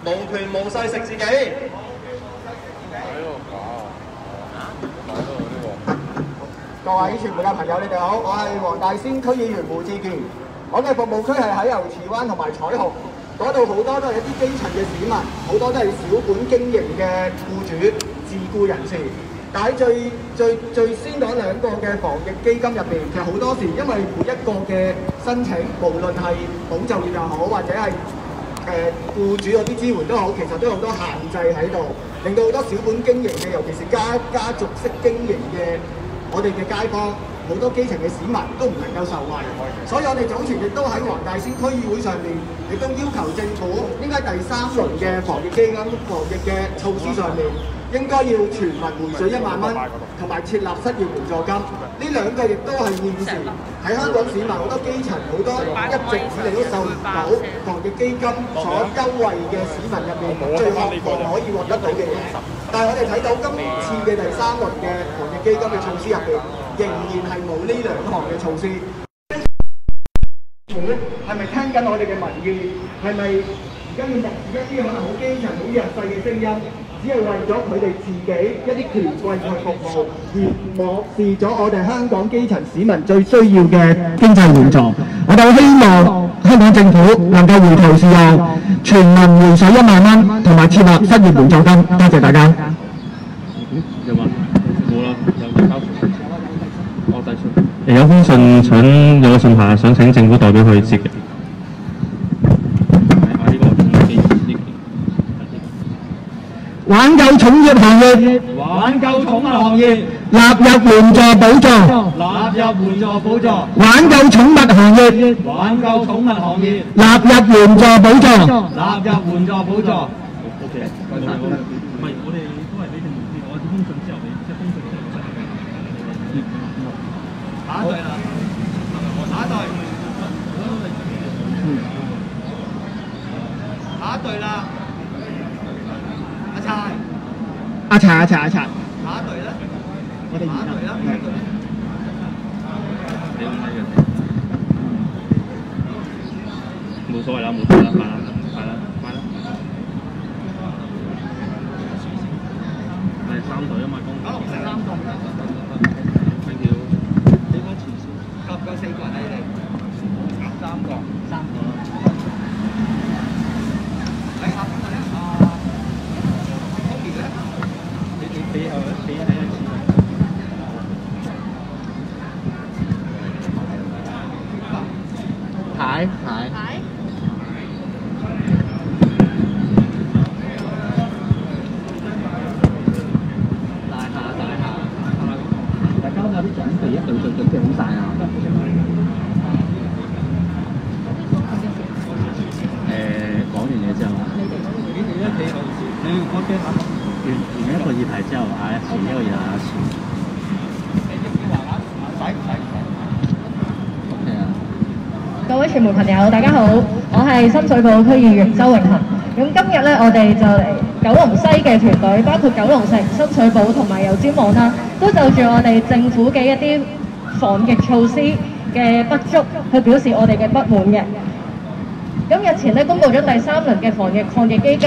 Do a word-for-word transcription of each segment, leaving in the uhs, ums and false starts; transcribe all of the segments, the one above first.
無權無勢食自己。 各位傳媒嘅朋友，你哋好，我係黃大仙區議員胡志健。我嘅服務區係喺牛池灣同埋彩虹，嗰度好多都係一啲基層嘅市民，好多都係小本經營嘅僱主、自僱人士。但喺最最最先嗰兩個嘅防疫基金入邊，其實好多時因為每一個嘅申請，無論係保就業又好，或者係誒僱主嗰啲支援都好，其實都有好多限制喺度，令到好多小本經營嘅，尤其是家家族式經營嘅我哋嘅街坊，好多基層嘅市民都唔能夠受惠。所以我哋早前亦都喺黃大仙區議會上面，亦都要求政府應該第三輪嘅防疫基金、防疫嘅措施上面，應該要全民回水一萬蚊，同埋設立失業援助金。呢兩個亦都係現時喺香港市民好多基層好多一直以嚟都受唔到防疫基金所優惠嘅市民入面最渴望可以獲得到嘅嘢。但係我哋睇到今次嘅第三輪嘅防疫基金嘅措施入邊，仍然係冇呢兩項嘅措施。係咪聽緊我哋嘅民意？係咪而家要漠視一啲可能好基層、好弱勢嘅聲音？只係為咗佢哋自己一啲權貴嘅服務，而漠視咗我哋香港基層市民最需要嘅經濟援助。我哋希望香港政府能夠回頭是岸，全民回水一萬蚊，同埋設立失業援助金。多謝大家。 有冇？冇啦，有交付。我遞信。有封信想有個信函想請政府代表去接嘅。 挽救重業行業， 挽救寵物行業， 納入援助補助， 納入援助補助， 挽救寵物行業， 挽救寵物行業， 納入援助補助， 納入援助補助。 O K， 唔係我哋都係俾定目標，我封信之後你即係封信之後下一隊啦，下一隊，下一隊啦。 阿查阿查阿查， 下一隊咧， 我哋下一隊啦， 你唔係嘅，冇所謂啦，冇所謂啦，快啦，快啦，快啦。第三隊啊嘛，公。 好，第三隊。 thank you。 你嗰前線夠唔夠四個人啊？你哋？三個，三個。喺下邊咧，啊。俾誒俾睇一次。 牌牌。 牌。 大廈大廈，大家有啲準備一隊隊準備好晒啊！誒講完嘢之後，你哋咧幾好？你我驚下。完完一個議題之後，下一次一個議題下一次。OK 啊！ 各位傳媒朋友，大家好，我係深水埗區議員周永恒。咁今日咧，我哋就嚟九龍西嘅團隊，包括九龍城、深水埗同埋油尖旺啦，都就住我哋政府嘅一啲防疫措施嘅不足，去表示我哋嘅不滿嘅。咁日前咧公布咗第三輪嘅防疫抗疫基金。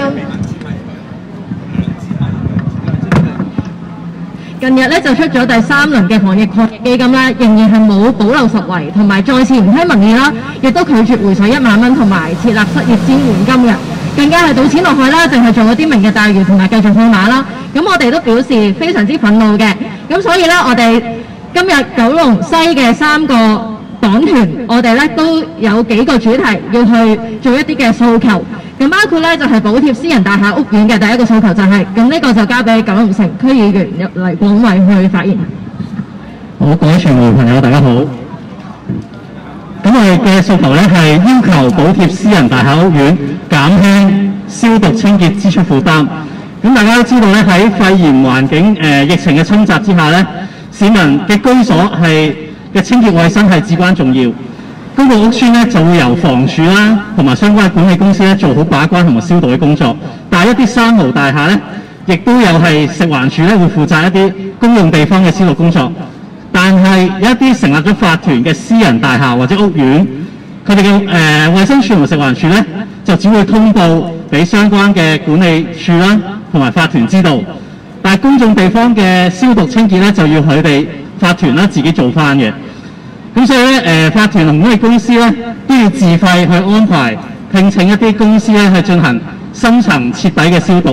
近日咧就出咗第三輪嘅防疫抗疫基金啦，仍然係冇保留實惠，同埋再次唔聽民意啦，亦都拒絕回水一萬蚊同埋設立失業支援金嘅，更加係倒錢落去啦，淨係做一啲明日大嶼同埋繼續放馬啦。咁我哋都表示非常之憤怒嘅。咁所以咧，我哋今日九龍西嘅三個黨團，我哋咧都有幾個主題要去做一啲嘅訴求。咁包括咧就係補貼私人大廈屋苑嘅第一個訴求就係、是，咁呢個就交俾九龍城區議員黎廣偉去發言。 好，各位傳媒朋友大家好。咁我哋嘅訴求咧係要求補貼私人大廈屋苑，減輕消毒清潔支出負擔。咁大家都知道咧喺肺炎環境誒、呃、疫情嘅衝擊之下咧，市民嘅居所係嘅清潔衛生係至關重要。公共屋邨咧就會由房署啦同埋相關嘅管理公司咧做好把關同埋消毒嘅工作，但係一啲三無大廈咧，亦都有係食環署咧會負責一啲公用地方嘅消毒工作，但係有一啲成立咗法團嘅私人大廈或者屋苑，佢哋嘅誒衛生署同食環署咧就只會通報俾相關嘅管理處啦同埋法團知道。但係公眾地方嘅消毒清潔咧，就要佢哋法團啦自己做翻嘅。咁所以咧，誒、呃、法團同管理公司咧都要自費去安排聘請一啲公司咧去進行深層徹底嘅消毒。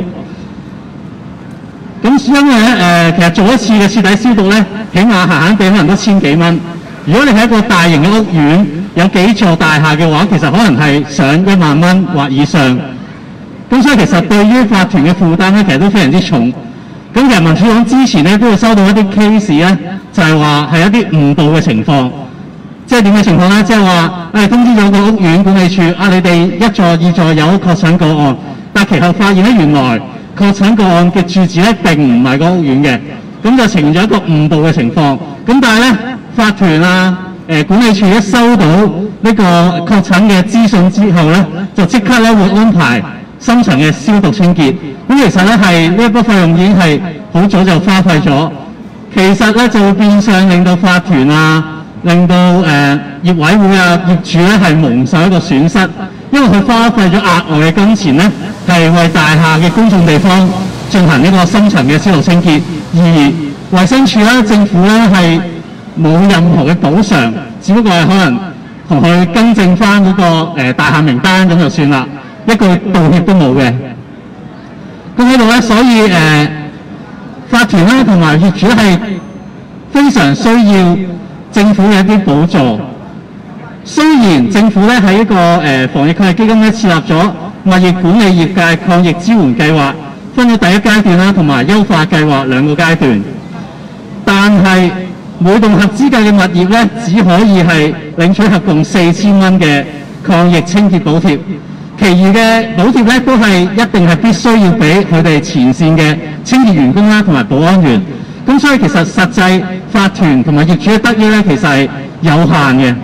咁因為咧誒、呃，其實做一次嘅徹底消毒咧，起碼閒閒地可能都千幾蚊。如果你係一個大型嘅屋苑，有幾座大廈嘅話，其實可能係上一萬蚊或以上。咁所以其實對於法團嘅負擔咧，其實都非常之重。咁其實民主黨之前咧都會收到一啲 case 咧，就係話係一啲誤導嘅情況。即係點嘅情況咧？即係話誒通知咗個屋苑管理處啊，你哋一座二座有確診個案，但其後發現咧原來確診個案嘅住址咧並唔係個屋苑嘅，咁就呈現咗一個誤導嘅情況。咁但係咧法團啊誒、呃、管理處一收到呢個確診嘅資訊之後咧，就即刻咧會安排深層嘅消毒清潔。咁其實咧係呢一筆費用已經係好早就花費咗。其實咧就會變相令到法團啊，令到誒、呃、業委會啊、業主咧係蒙受一個損失，因為佢花費咗額外嘅金錢咧，係為大廈嘅公眾地方進行呢個深層嘅消毒清潔，而衛生署啦、政府咧係冇任何嘅補償，只不過係可能同佢更正翻嗰、那個、呃、大廈名單咁就算啦，一句道歉都冇嘅。咁喺度咧，所以誒、呃、法團咧同埋業主係非常需要政府嘅一啲補助。雖然政府咧喺一個誒、呃、防疫抗疫基金咧設立咗物業管理業界抗疫支援計劃，分咗第一階段啦同埋優化計劃兩個階段，但係每棟合資格嘅物業咧只可以係領取合共四千蚊嘅抗疫清潔補貼。其餘嘅補貼咧都係一定係必須要俾佢哋前線嘅清潔員工啦同埋保安員。咁所以其實實際法團同埋業主嘅得益咧其實係有限嘅。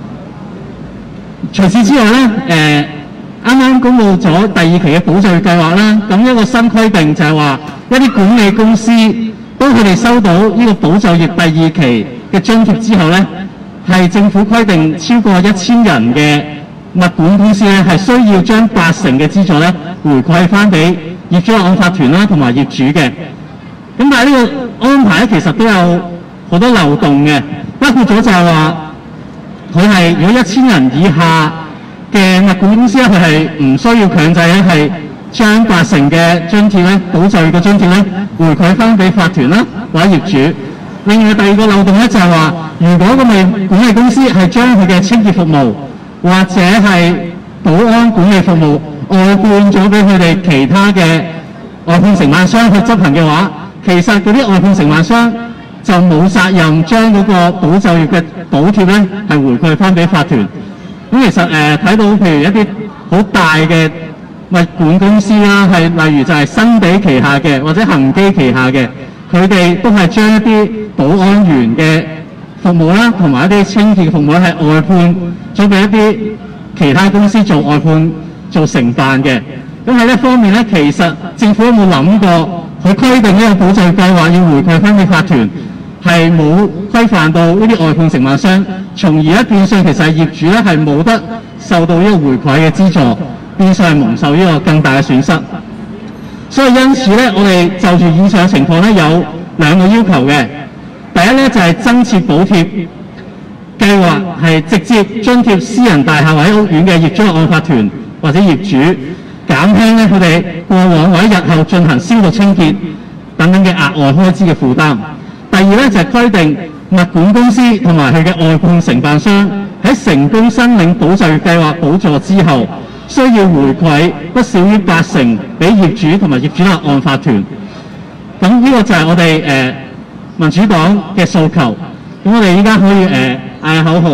除此之外咧，誒啱啱公布咗第二期嘅保就業計劃啦。咁一個新規定就係話一啲管理公司當佢哋收到呢個保就業第二期嘅津貼之後咧，係政府規定超過一千人嘅物管公司咧係需要將八成嘅資助咧回饋翻俾業主立案法團啦同埋業主嘅。咁但係呢個安排咧其實都有好多漏洞嘅，包括咗就係話佢係如果一千人以下嘅物管公司咧，佢係唔需要強制咧係將八成嘅津貼咧保就業嘅津貼咧回饋翻俾法團啦或者業主。另外第二個漏洞咧就係話，如果個物管理公司係將佢嘅清潔服務或者係保安管理服務外判咗俾佢哋其他嘅外判承辦商去執行嘅話，其實嗰啲外判承辦商就冇責任將嗰個保就業嘅補貼咧係回饋翻俾法團。咁其實誒睇、呃、到譬如一啲好大嘅物管公司啦，係例如就係新地旗下嘅或者恒基旗下嘅，佢哋都係將一啲保安員嘅服務啦，同埋一啲清潔服務係外判咗俾一啲其他公司做外判做承辦嘅。咁喺呢方面咧，其實政府有冇諗過佢規定呢個保就業計劃要回饋翻俾法團，係冇規範到呢啲外判承辦商，從而咧變相其實係業主咧係冇得受到呢個回饋嘅資助，變相係蒙受呢個更大嘅損失。所以因此咧，我哋就住以上情況咧有兩個要求嘅。第一咧就係、是、增設補貼計劃，係直接津貼私人大廈或者屋苑嘅業主立案法團或者業主，減輕咧佢哋過往或者日後進行消毒清潔等等嘅額外開支嘅負擔。第二咧就係、是、規定物管公司同埋佢嘅外判承辦商喺成功申領保就業計劃補助之後，需要回饋不少於八成俾業主同埋業主立案法團。咁呢個就係我哋誒、呃、民主黨嘅訴求。咁我哋依家可以誒嗌口號，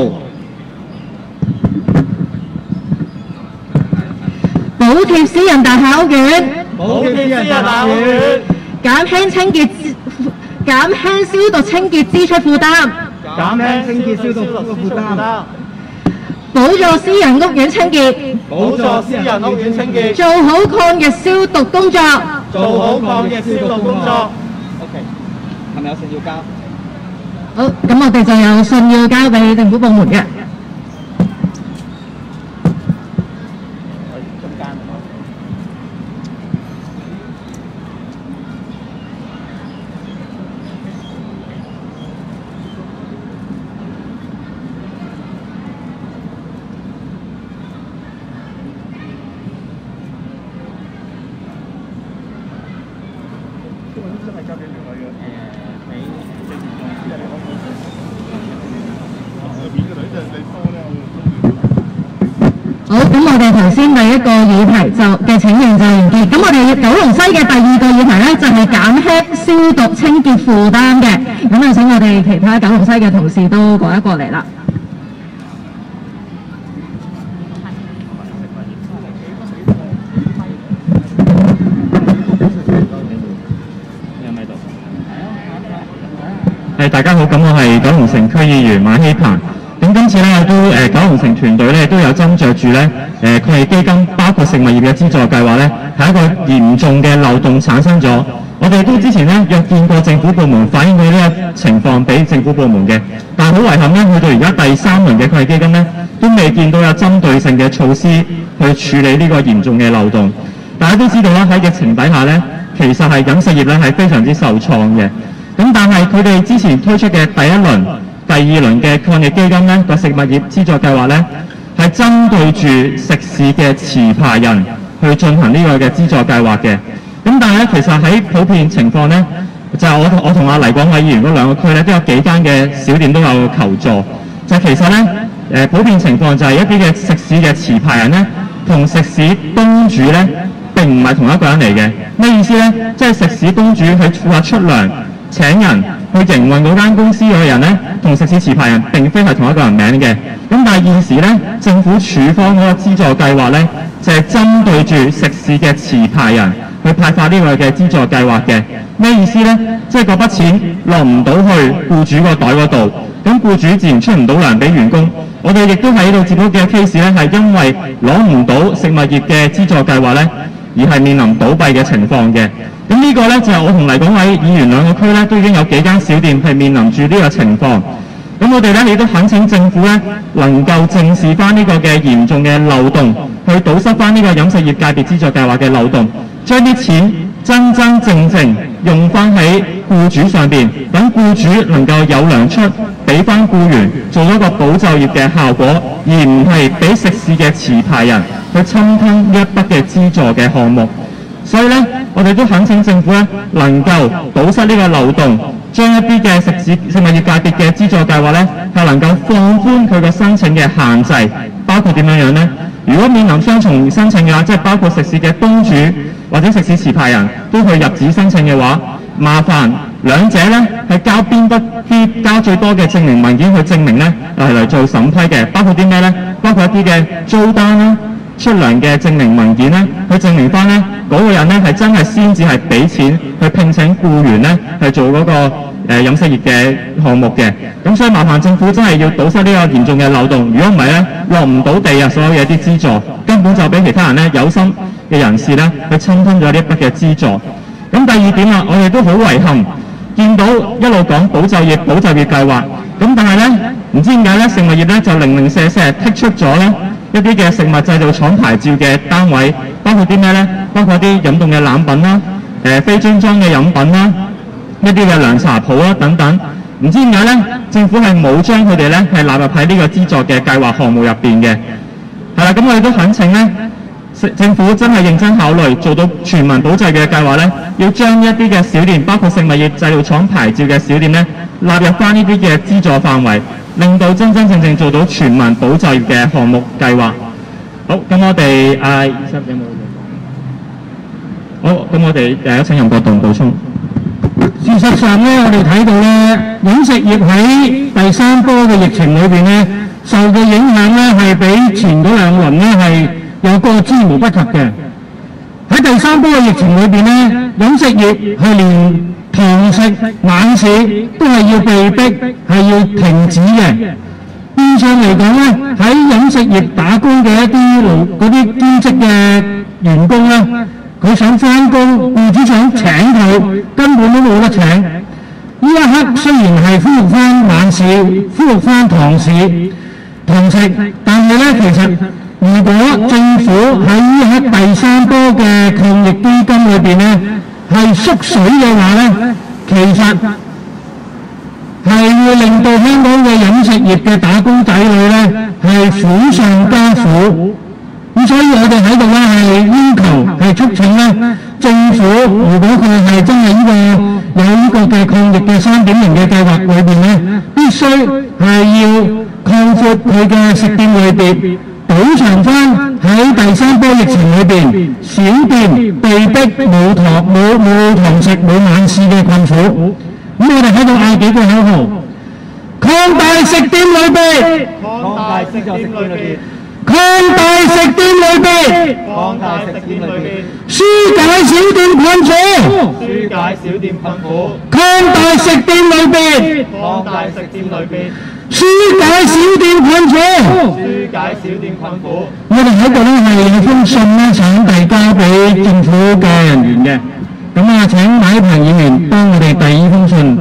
補貼私人大廈屋苑， 補貼私人大廈屋苑， 減輕清潔減輕消毒清潔支出負擔， 減輕清潔消毒負擔， 補助私人屋苑清潔， 補助私人屋苑清潔， 做好抗疫消毒工作， 做好抗疫消毒工作。 OK， 係咪有信要交？ 好，咁我哋就有信要交俾政府部門嘅。 好，咁我哋頭先第一個議題就嘅請願就完結。咁我哋九龍西嘅第二個議題咧，就係減輕消毒清潔負擔嘅。咁就請我哋其他九龍西嘅同事都過一過嚟啦。 係大家好，咁我係九龍城區議員馬希鵬。咁今次咧都誒、呃、九龍城團隊咧都有斟酌住咧誒抗疫基金，包括食物業嘅資助計劃咧，係一個嚴重嘅漏洞產生咗。我哋都之前咧約見過政府部門，反映過呢個情況俾政府部門嘅，但係好遺憾咧，去到而家第三輪嘅抗疫基金咧，都未見到有針對性嘅措施去處理呢個嚴重嘅漏洞。大家都知道啦，喺疫情底下咧，其實係飲食業咧係非常之受創嘅。咁但係佢哋之前推出嘅第一輪、第二輪嘅抗疫基金咧，個食物業資助計劃咧，係針對住食肆嘅持牌人去進行呢個嘅資助計劃嘅。咁但係咧，其實喺普遍情況咧，就係、我我同阿黎廣偉議員嗰兩個區咧，都有幾間嘅小店都有求助。就其實咧，誒普遍情況就係一啲嘅食肆嘅持牌人咧，同食肆東主咧並唔係同一個人嚟嘅。咩意思咧？即係食肆東主佢負責出糧請人去營運嗰間公司嘅人咧，同食肆持牌人並非係同一個人名嘅。咁但係現時咧，政府處方嗰個資助計劃咧，就係、是、針對住食肆嘅持牌人去派發呢個嘅資助計劃嘅。咩意思咧？即係嗰筆錢落唔到去僱主個袋嗰度，咁僱主自然出唔到糧俾員工。我哋亦都喺度接到嘅 case 咧，係因為攞唔到食物業嘅資助計劃咧，而係面臨倒閉嘅情況嘅。咁呢個咧就係、是、我同黎廣偉議員兩個區咧都已經有幾間小店係面臨住呢個情況。咁我哋咧亦都懇請政府咧能夠正視翻呢個嘅嚴重嘅漏洞，去堵塞翻呢個飲食業界別資助計劃嘅漏洞，將啲錢真真正正用翻喺僱主上邊，等僱主能夠有糧出，俾翻僱員做咗個保就業嘅效果，而唔係俾食肆嘅持牌人去侵吞呢一筆嘅資助嘅項目。所以咧，我哋都懇請政府咧能夠堵塞呢個漏洞，將一啲嘅食肆食物業界別嘅資助計劃咧係能夠放寬佢個申請嘅限制，包括點樣樣咧？如果面臨雙重申請嘅話，即係包括食肆嘅東主或者食肆持牌人都去入紙申請嘅話，麻煩兩者咧係交邊得啲交最多嘅證明文件去證明咧係嚟做審批嘅，包括啲咩咧？包括一啲嘅租單啦、出糧嘅證明文件咧，去證明翻咧嗰個人咧係真係先至係俾錢去聘請僱員咧係做嗰、嗰個誒、呃、飲食業嘅項目嘅。咁所以麻煩政府真係要堵塞呢個嚴重嘅漏洞，如果唔係咧落唔到地啊，所有嘢啲資助根本就俾其他人咧有心嘅人士咧去侵吞咗呢一筆嘅資助。咁第二點啊，我哋都好遺憾見到一路講保就業保就業計劃，咁但係咧唔知點解咧食物業咧就零零舍舍剔出咗咧一啲嘅食物製造廠牌照嘅單位，包括啲咩咧？包括啲飲凍嘅冷品啦、誒、呃、非樽裝嘅飲品啦、一啲嘅涼茶鋪啦等等。唔知點解咧，政府係冇將佢哋咧係納入喺呢個資助嘅計劃項目入邊嘅。係啦，咁我哋都懇請咧，政府真係認真考慮做到全民保就業嘅計劃咧，要將一啲嘅小店，包括食物業製造廠牌照嘅小店咧，納入翻呢啲嘅資助範圍，令到真真正正做到全民保就業嘅項目計劃。好，咁我哋啊，有冇？好，咁我哋誒有請任國棟補充。 事實上咧，我哋睇到咧，飲食業喺第三波嘅疫情裏邊咧，受嘅影響咧係比前嗰兩輪咧係有個之無不及嘅。喺第三波嘅疫情裏邊咧，飲食業係連堂食、晚市都係要被逼係要停止嘅。變相嚟講咧，喺飲食業打工嘅一啲勞嗰啲兼職嘅員工咧，佢想返工，僱主想請佢，根本都冇得請。呢一刻雖然係恢復翻晚市、恢復翻堂市、堂食，但係咧其實如果政府喺呢一刻第三波嘅抗疫基金裏邊咧係縮水嘅話咧，其實係會令到香港嘅飲食業嘅打工仔女咧係苦上加苦。咁所以我哋喺度咧係要求係促請咧， 政府如果佢係真係呢個有呢個嘅抗疫嘅三點零嘅計劃裏邊咧，必須係要擴闊佢嘅食店類別，補償翻喺第三波疫情裏邊小店被逼冇堂冇冇堂食冇晚市嘅困苦。咁我哋喺度嗌幾個口號：擴大食店類別， 擴大食店裏邊， 擴大食店類別， 擴大食店裏邊， 紓解小店困苦， 紓解小店困苦， 擴大食店類別， 擴大食店裏邊， 紓解小店困苦。 紓解小店困苦。 我哋喺度咧係有封信咧想遞交俾政府嘅人員嘅，咁啊請馬一鵬議員幫我哋遞呢封信。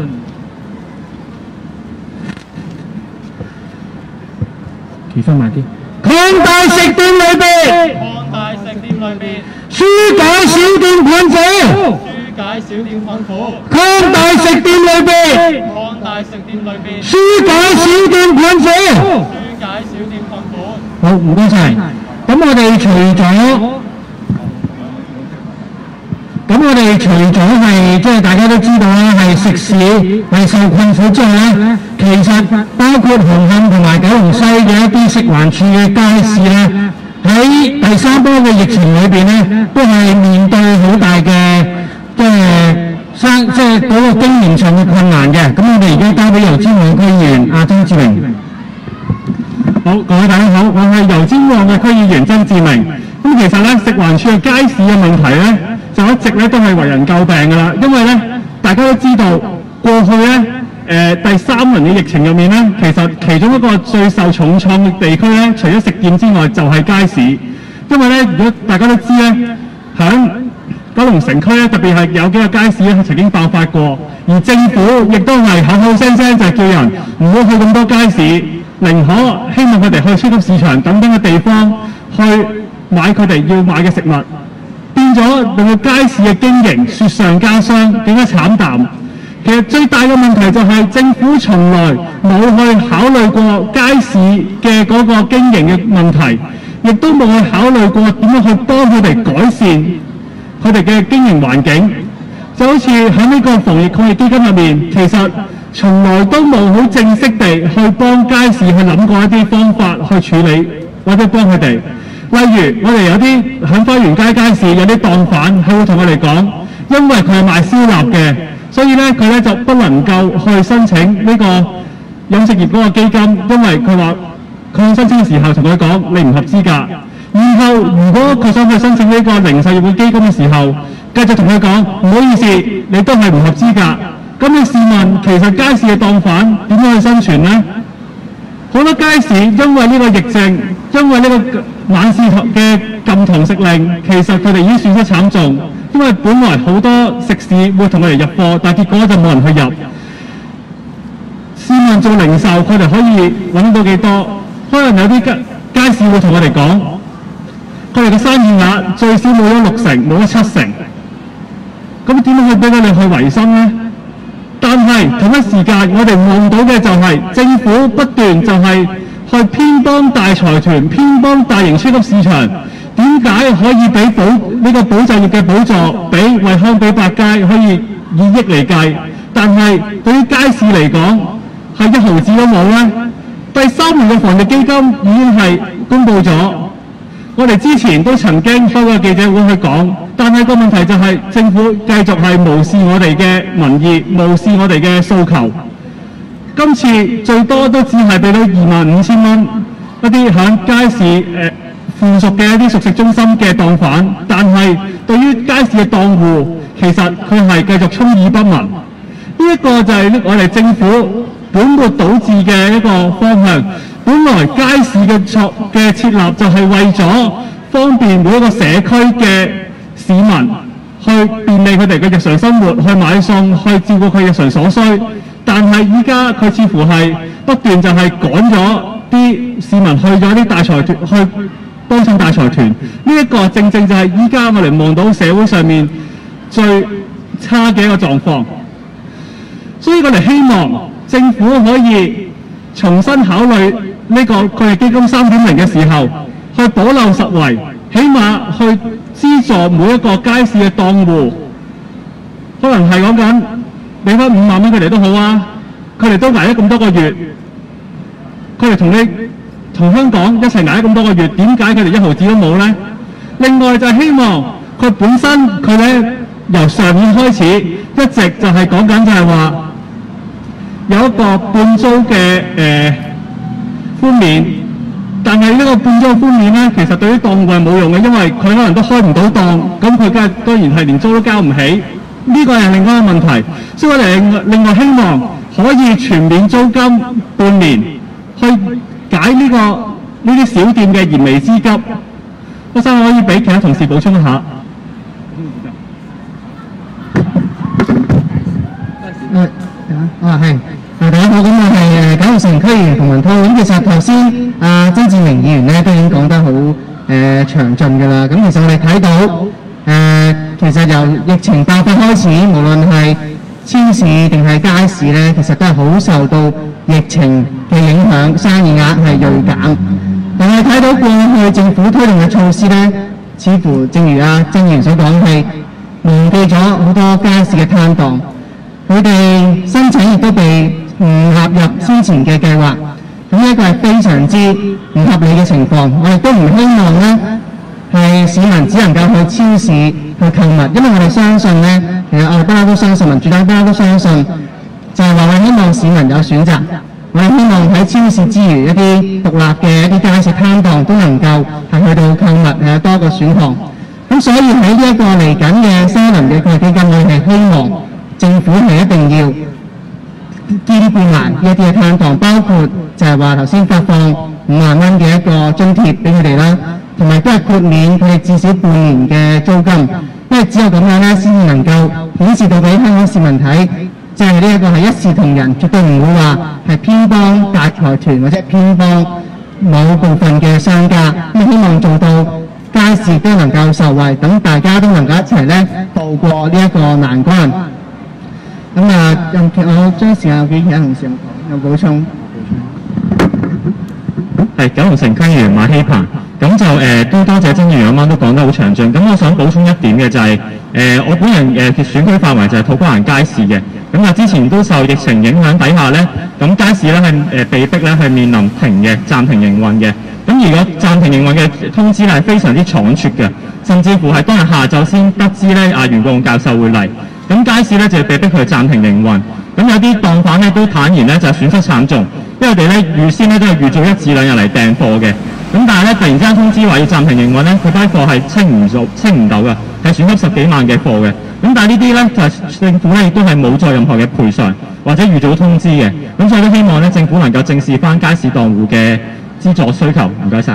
企翻埋啲。擴大食店裏邊， 擴大食店裏邊， 紓解小店困苦。 紓解小店困苦。 擴大食店裏邊， 擴大食店裏邊， 紓解小店困苦。 紓解小店困苦。 好，唔該晒。咁我哋除咗，咁我哋除咗係即係大家都知道啦，係食肆係受困苦之外咧，其實包括紅磡同埋九龍西嘅一啲食環署嘅街市咧，喺第三波嘅疫情裏邊咧，都係面對好大嘅即係生即係嗰個經營上嘅困難嘅。咁我哋而家交俾油尖旺區議員阿曾志榮。好，各位大家好，我係油尖旺嘅區議員曾志明。咁其實咧，食環署嘅街市嘅問題咧，就一直咧都係為人詬病㗎啦。因為咧，大家都知道過去咧，誒、呃、第三輪嘅疫情入面咧，其實其中一個最受重創嘅地區咧，除咗食店之外，就係街市。因為咧，如果大家都知咧，響九龍城區咧，特別係有幾個街市咧，曾經爆發過，而政府亦都係口口聲聲就叫人唔好去咁多街市。寧可希望佢哋去超級市場等等嘅地方去買佢哋要買嘅食物，變咗令到街市嘅經營雪上加霜，更加慘淡。其實最大嘅問題就係政府從來冇去考慮過街市嘅嗰個經營嘅問題，亦都冇去考慮過點樣去幫佢哋改善佢哋嘅經營環境。就好似喺呢個防疫抗疫基金入面，其實從來都冇好正式地去幫街市去諗過一啲方法去處理或者幫佢哋。例如我哋有啲喺花園街街市有啲檔販，佢會同我哋講，因為佢係賣燒臘嘅，所以咧佢咧就不能夠去申請呢個飲食業嗰個基金，因為佢話佢申請嘅時候同佢講你唔合資格。以後如果佢想去申請呢個零售業嘅基金嘅時候，繼續同佢講唔好意思，你都係唔合資格。咁你試問，其實街市嘅檔販點樣去生存呢？好多街市因為呢個疫症，因為呢個晚市嘅禁堂食令，其實佢哋已經損失慘重。因為本來好多食肆會同佢哋入貨，但係結果就冇人去入。試問做零售，佢哋可以揾到幾多？可能有啲街街市會同我哋講，佢哋嘅生意額最少冇咗六成，冇咗七成。咁點樣去俾佢哋去維生呢？但係同一時間，我哋望到嘅就係政府不斷就係去偏幫大財團、偏幫大型超級市場。點解可以俾保呢個保就業嘅補助，俾惠康、俾百佳可以以億嚟計，但係對於街市嚟講係一毫子都冇呢？第三輪嘅防疫基金已經係公布咗，我哋之前都曾經開過記者會去講。但係個問題就係政府繼續係無視我哋嘅民意，無視我哋嘅訴求。今次最多都只係俾到二萬五千蚊一啲響街市誒、呃、附屬嘅一啲熟食中心嘅檔販，但係對於街市嘅檔戶，其實佢係繼續充耳不聞。呢、這、一個就係我哋政府本末倒置嘅一個方向。本來街市嘅作嘅設立就係為咗方便每一個社區嘅市民去便利佢哋嘅日常生活，去買餸，去照顧佢日常所需。但係依家佢似乎係不斷就係趕咗啲市民去咗啲大財團，去幫襯大財團。呢、這、一個正正就係依家我哋望到社會上面最差嘅一個狀況。所以我哋希望政府可以重新考慮呢個抗疫基金三點零嘅時候，去補漏拾遺。 起碼去資助每一個街市嘅檔戶，可能係講緊俾翻五萬蚊佢哋都好啊，佢哋都捱咗咁多個月，佢哋同你同香港一齊捱咗咁多個月，點解佢哋一毫子都冇呢？另外就係希望佢本身佢咧由上年開始一直就係講緊就係話有一個半租嘅誒寬免，但係呢個半租寬免咧，其實對於檔戶係冇用嘅，因為佢可能都開唔到檔，咁佢梗係當然係連租都交唔起，呢個係另外一個問題。所以我哋另另外希望可以全免租金半年，去解呢、這個呢啲小店嘅燃眉之急。不生可以俾其他同事補充一下。 誒啊係，大家好，咁我係誒九龍城區議員馮文滔。咁其實頭先阿曾志明議員咧都已經講得好誒、呃、詳盡㗎啦。咁其實我哋睇到誒、呃，其實由疫情爆發開始，無論係超市定係街市咧，其實都係好受到疫情嘅影響，生意額係銳減。但係睇到過去政府推動嘅措施咧，似乎正如阿曾議員所講，係忘記咗好多街市嘅攤檔，佢哋申請亦都被唔納入先前嘅計劃，咁呢一個係非常之唔合理嘅情況。我亦都唔希望咧係市民只能夠去超市去購物，因為我哋相信咧，其實我哋不嬲都相信，民主黨不嬲都相信，就係話我希望市民有選擇。我哋希望喺超市之餘，一啲獨立嘅一啲街市攤檔都能夠係去到購物係有多個選項。咁所以喺呢一個嚟緊嘅新一輪嘅基金，我係希望政府係一定要兼顧埋呢一啲嘅攤檔，包括就係話頭先發放五萬蚊嘅一個津貼俾佢哋啦，同埋都係豁免佢哋至少半年嘅租金，因為只有咁樣咧，先至能夠顯示到俾香港市民睇。即係呢一個係一視同仁，絕對唔會話係偏幫大財團或者偏幫某部分嘅商家。咁希望做到街市都能夠受惠，等大家都能夠一齊咧渡過呢一個難關。咁啊，我將時間俾其他同事有補充。 係九龍城區議員馬希鵬，咁就誒、呃、都多謝曾議員啱啱都講得好詳盡。咁我想補充一點嘅就係、是、誒、呃、我本人誒、呃、選區範圍就係土瓜灣街市嘅。咁啊，之前都受疫情影響底下咧，咁街市咧係誒被逼咧係面臨停嘅、暫停營運嘅。咁如果暫停營運嘅通知係非常之倉促嘅，甚至乎係當日下晝先得知咧，阿袁國勇教授會嚟。咁街市咧就被逼佢暫停營運。咁有啲檔販咧都坦言咧就係損失慘重，因為我哋咧預先咧都係預早一至兩日嚟訂貨嘅。咁但係咧突然之間通知話要暫停營運咧，佢批貨係清唔到、清唔到嘅，係損失十幾萬嘅貨嘅。咁但係呢啲咧就係、是、政府咧亦都係冇做任何嘅賠償或者預早通知嘅。咁所以都希望咧政府能夠正視翻街市檔戶嘅資助需求。唔該晒。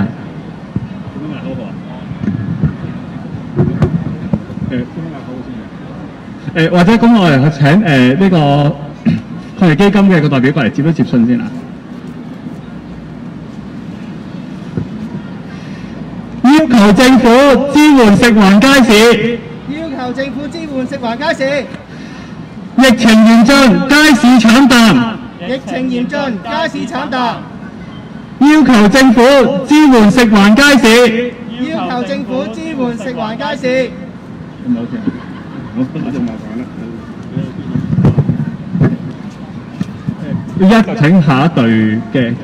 誒或者咁我哋請誒呢、呃這個抗疫基金嘅個代表過嚟接一接信先啊。要求政府支援食環街市。 要求政府支援食環街市。 疫情嚴峻，街市慘淡。 疫情嚴峻，街市慘淡。 要求政府支援食環街市。 要求政府支援食環街市。 咁好嘅，我今日就麻煩啦。要一請下一隊嘅。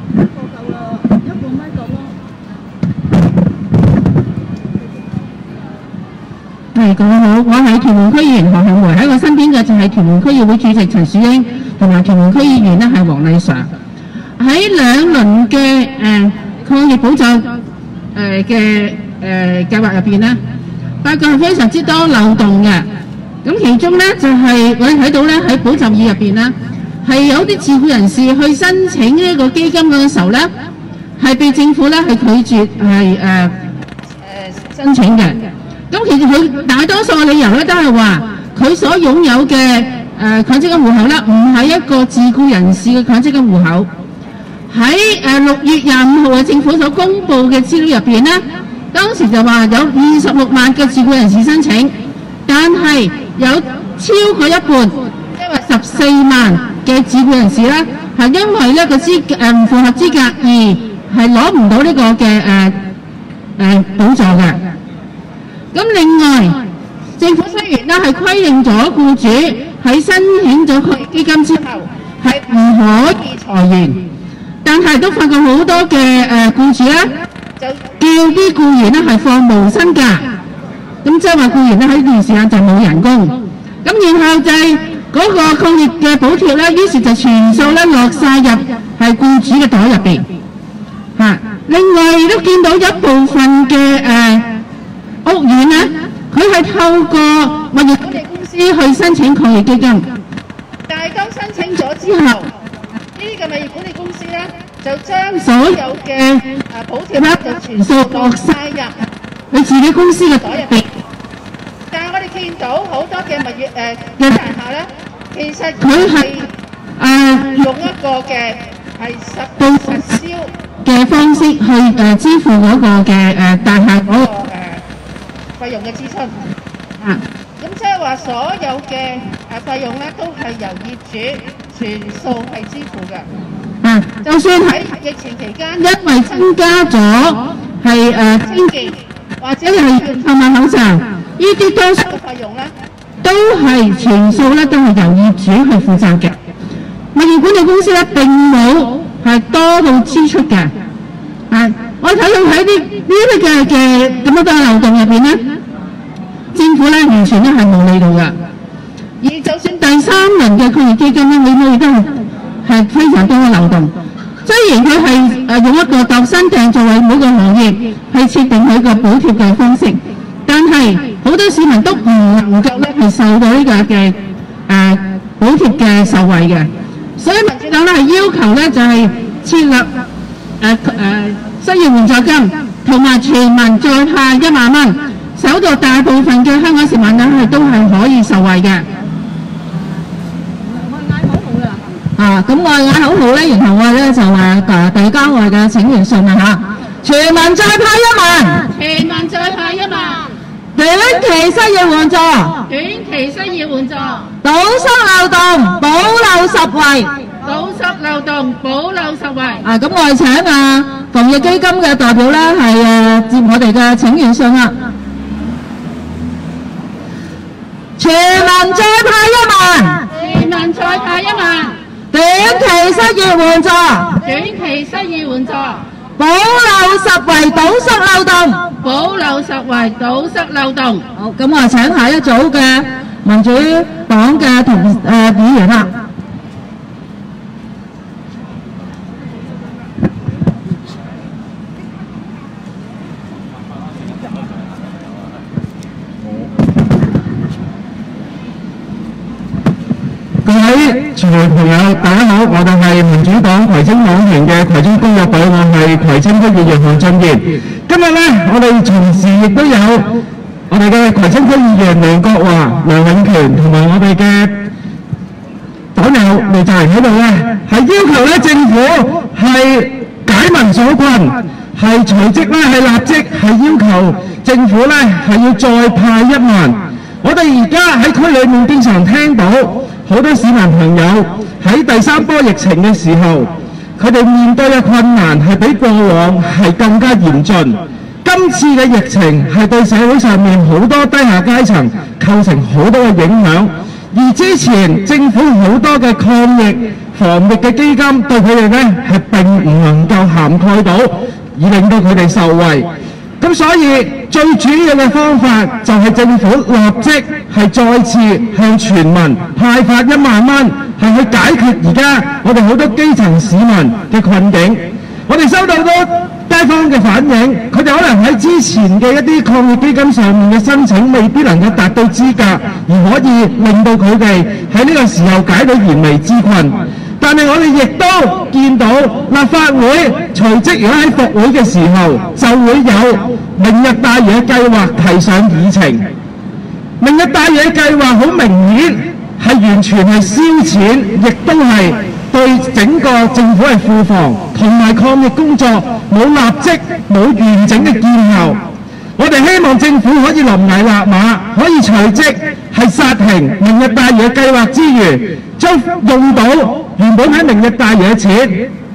係，各位好，我係屯門區議員何慶梅，喺我身邊嘅就係屯門區議會主席陳樹英，同埋屯門區議員咧係黃麗嫦。喺兩輪嘅誒抗疫補救誒嘅誒計劃入邊咧，發覺係非常之多漏洞嘅。咁其中咧就係、是、我哋睇到咧喺補就業入邊咧，係有啲自僱人士去申請呢一個基金嘅時候咧，係被政府咧係拒絕係誒誒申請嘅。咁其實佢大多數嘅理由咧都係話佢所擁有嘅誒、呃、強積金戶口咧，唔係一個自僱人士嘅強積金戶口。喺誒六月廿五號嘅政府所公布嘅資料入邊咧，當時就話有二十六萬嘅自僱人士申請，但係有超過一半，因為十四萬嘅自僱人士咧係因為呢個資誒唔符合資格而係攞唔到呢個嘅誒誒補助嘅。咁另外，政府雖然咧係規定咗僱主喺申請咗抗疫基金之後係唔可以裁員，但係都發覺好多嘅誒僱主咧就叫啲僱員咧係放無薪假，咁即係話僱員咧喺呢段時間就冇人工，咁然後就係嗰個抗疫嘅補貼咧，於是就全數咧落晒入係僱主嘅袋入邊嚇。另外亦都見到一部分嘅誒屋苑咧，佢係透過物業管理公司去申請抗疫基金，但係當申請咗之後，呢啲嘅物業管理公司咧就將所有嘅誒補貼咧就全數落晒入佢自己公司嘅袋入邊。但係我哋見到好多嘅物業誒嘅大廈咧，其實佢係誒用一個嘅係實報實銷嘅方式去誒支付嗰個嘅誒大廈嗰個誒費用嘅支出。啊，咁即係話所有嘅誒費用咧都係由業主全數係支付嘅。啊，就算喺疫情期間，因為增加咗係誒清潔或者係購買口罩，呢啲多數嘅費用咧，都係全數咧都係由業主去負責嘅。物業管理公司咧並冇係多到支出嘅。啊，我睇到喺啲呢啲嘅嘅咁樣嘅漏洞入邊咧，政府咧完全咧係冇理到嘅。而就算第三輪嘅抗疫基金咧，你睇都係係非常多嘅漏洞。雖然佢係誒用一個度身訂造為每個行業係設定佢個補貼嘅方式，但係好多市民都唔能夠咧係受到呢個嘅誒補貼嘅受惠嘅，所以民主黨咧係要求咧就係設立誒誒失業援助金，同埋全民再派一萬蚊，使到大部分嘅香港市民咧係都係可以受惠嘅。啊，咁我嗌口號咧，然後我咧就話誒遞交我嘅請願信啦嚇，全民再派一萬，全民再派一萬，短期失業援助，短期失業援助，堵塞漏洞，保留實惠，堵塞漏洞，保留實惠。啊，咁我哋請啊防疫基金嘅代表咧係誒接我哋嘅請願信啦，全民再派一萬，全民再派一萬。短期失業援助，短期失業援助，保留實惠，堵塞漏洞，保留實惠，堵塞漏洞。好，咁我請下一組嘅民主黨嘅同誒議員啦。 各位傳媒朋友，大家好，我哋係民主黨葵青黨團嘅葵青工作隊，我係葵青區議員黃俊賢。今日咧，我哋同時亦都有我哋嘅葵青區議員梁國華、梁永權同埋我哋嘅黨友李澤仁喺度咧，係要求咧政府係解民所困，係隨即咧係立即係要求政府咧係要再派一萬。我哋而家喺區裏面經常聽到好多市民朋友喺第三波疫情嘅時候，佢哋面對嘅困難係比過往係更加嚴峻。今次嘅疫情係對社會上面好多低下階層構成好多嘅影響，而之前政府好多嘅抗疫防疫嘅基金對佢哋呢係並唔能夠涵蓋到，而令到佢哋受惠。咁所以最主要嘅方法就係政府立即係再次向全民派發一萬蚊，係去解決而家我哋好多基層市民嘅困境。我哋收到好多街坊嘅反映，佢哋可能喺之前嘅一啲抗疫基金上面嘅申請未必能夠達到資格，而可以令到佢哋喺呢個時候解到燃眉之困。但係我哋亦都見到立法會隨即如果喺復會嘅時候，就會有明日大嶼嘅計劃提上議程。明日大嶼嘅計劃好明顯係完全係燒錢，亦都係對整個政府嘅庫房同埋抗疫工作冇立即冇完整嘅見效。我哋希望政府可以臨危立馬，可以隨即係剎停明日大嶼嘅計劃之餘，將用到原本喺明日大嶼嘅錢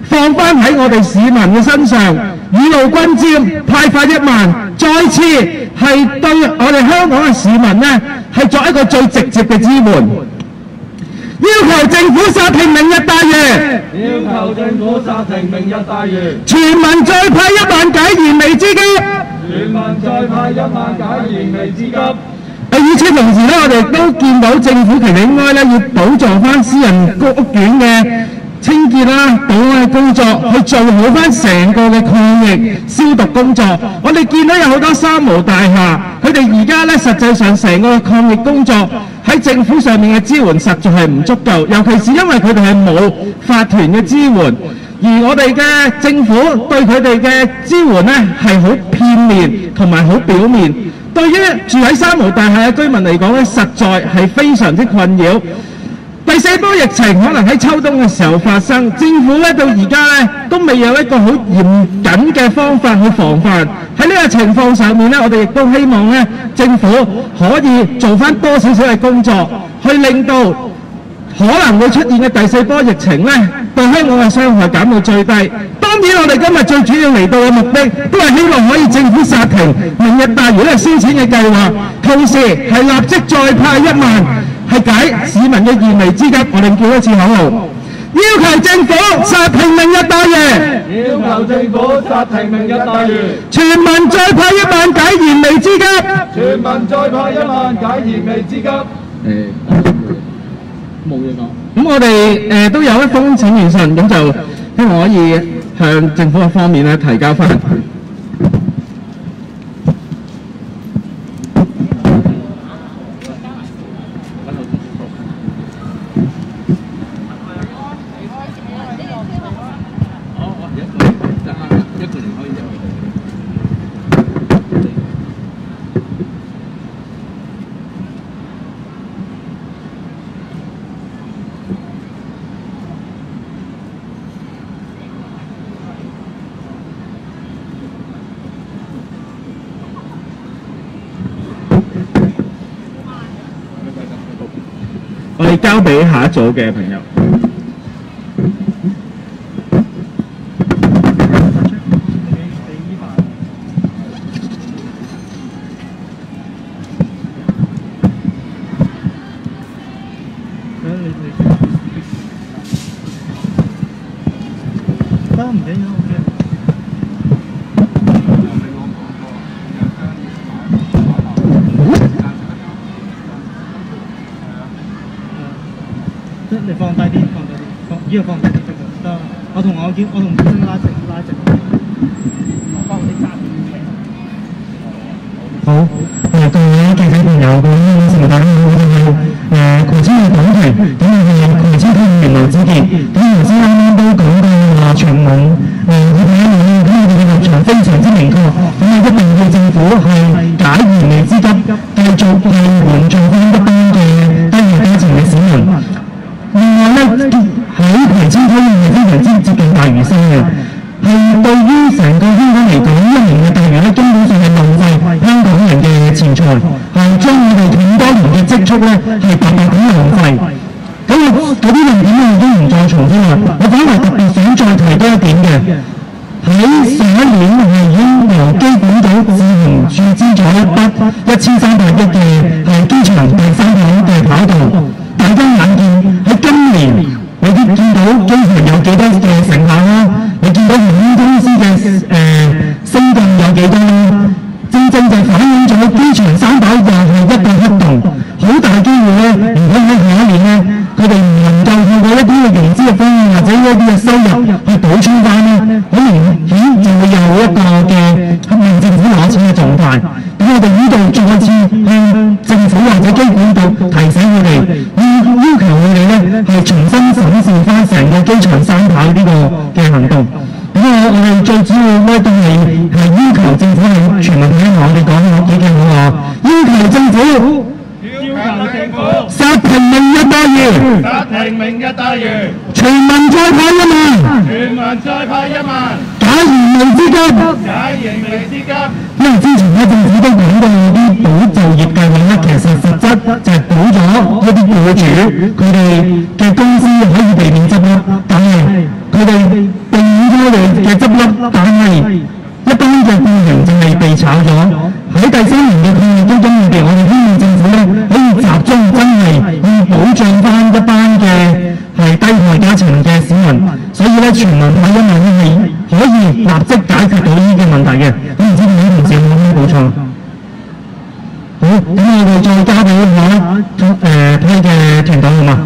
放翻喺我哋市民嘅身上，雨露均沾，派發一萬，再次係對我哋香港嘅市民呢，係作一個最直接嘅支援。要求政府殺停明日大嶼， 要求政府殺停明日大嶼， 全民再派一萬解燃眉之急， 全民再派一萬解燃眉之急。 與此同時咧，我哋都見到政府其實應該咧要補助翻私人屋苑嘅清潔啦、保安嘅工作，去做好翻成個嘅抗疫消毒工作。我哋見到有好多三無大廈，佢哋而家咧實際上成個抗疫工作喺政府上面嘅支援實在係唔足夠，尤其是因為佢哋係冇法團嘅支援，而我哋嘅政府對佢哋嘅支援咧係好片面同埋好表面。對於住喺三無大廈嘅居民嚟講咧，實在係非常之困擾。第四波疫情可能喺秋冬嘅時候發生，政府咧到而家咧都未有一個好嚴謹嘅方法去防範。喺呢個情況上面咧，我哋亦都希望咧政府可以做翻多少少嘅工作，去令到可能會出現嘅第四波疫情咧對香港嘅傷害減到最低。當然，我哋今日最主要嚟到嘅目的，都係希望可以政府殺停明日大嶼呢個燒錢嘅計劃，同時係立即再派一萬，係解市民嘅燃眉之急。我哋叫一次口號，要求政府殺停明日大嶼， 要求政府殺停明日大嶼， 全民再派一萬解燃眉之急， 全民再派一萬解燃眉之急。誒， 冇嘢講。咁我哋誒都有一封請願信，咁就希望可以向政府嘅方面咧提交翻。我哋交俾下一組嘅朋友。 得唔緊要嘅。你放低啲，放低啲，放呢個放低啲得㗎，得。我同我叫我同本身拉直拉直，幫我哋揸住啲嘢。 好，誒各位記者朋友，各位市民大家好，我哋係誒葵青嘅黨團，咁我係葵青區議員劉子傑。咁頭先啱啱都講到話長龍誒二百一年，咁我哋嘅立場非常之明確，咁啊一定要政府係解燃眉之急，繼續係援助翻一班嘅低下階層嘅市民。另外咧，喺葵青區係非常之接近大嶼山嘅，係對於成個香港嚟講，一年嘅大嶼咧，基本上係浪費香港人嘅錢財，係將我哋咁多年嘅積蓄咧係白白咁浪費。咁我嗰啲論點我已經唔再重複啦，我反為特別想再提多一點嘅。喺上一年係已經由機管局自行注資咗一筆一千三百億嘅係機場第三跑嘅跑道。大家眼見喺今年，你見見到機場有幾多嘅乘客啦？你見到航空公司嘅誒升降有幾多啦？正正就反映咗機場三跑又係一個黑洞，好大機會咧。如果喺下一年咧，佢哋唔能夠透過一啲嘅融資嘅方案或者一啲嘅收入去補充翻咧，好明顯就會有一個嘅向政府攞錢嘅狀態。咁我哋呢度再次向政府或者機管局提醒佢哋，要要求佢哋咧係重新審視翻成個機場三跑呢個嘅行動。咁我我哋最主要咧都係係要求政府係全民聽我哋講嘅幾句好話，要求政府。 要求政府殺停明日大嶼， 殺停明日大嶼， 全民再派一萬， 全民再派一萬， 解燃眉之急， 解燃眉之急。 因為之前咧政府都講過啲保就業計劃咧，其實實質就係保咗一啲僱主佢哋嘅公司可以避免執笠，但係佢哋避執笠，但係一班嘅僱員就係被炒咗。喺第三年嘅抗疫基金裏邊，我哋希望政府咧可以集中真係要保障翻一班嘅係低害階層嘅市民，所以咧全民派一萬蚊係可以立即解決到呢個問題嘅。咁唔知兩位同事有冇咩補充？好，咁我哋再交俾下誒批嘅團隊好嘛？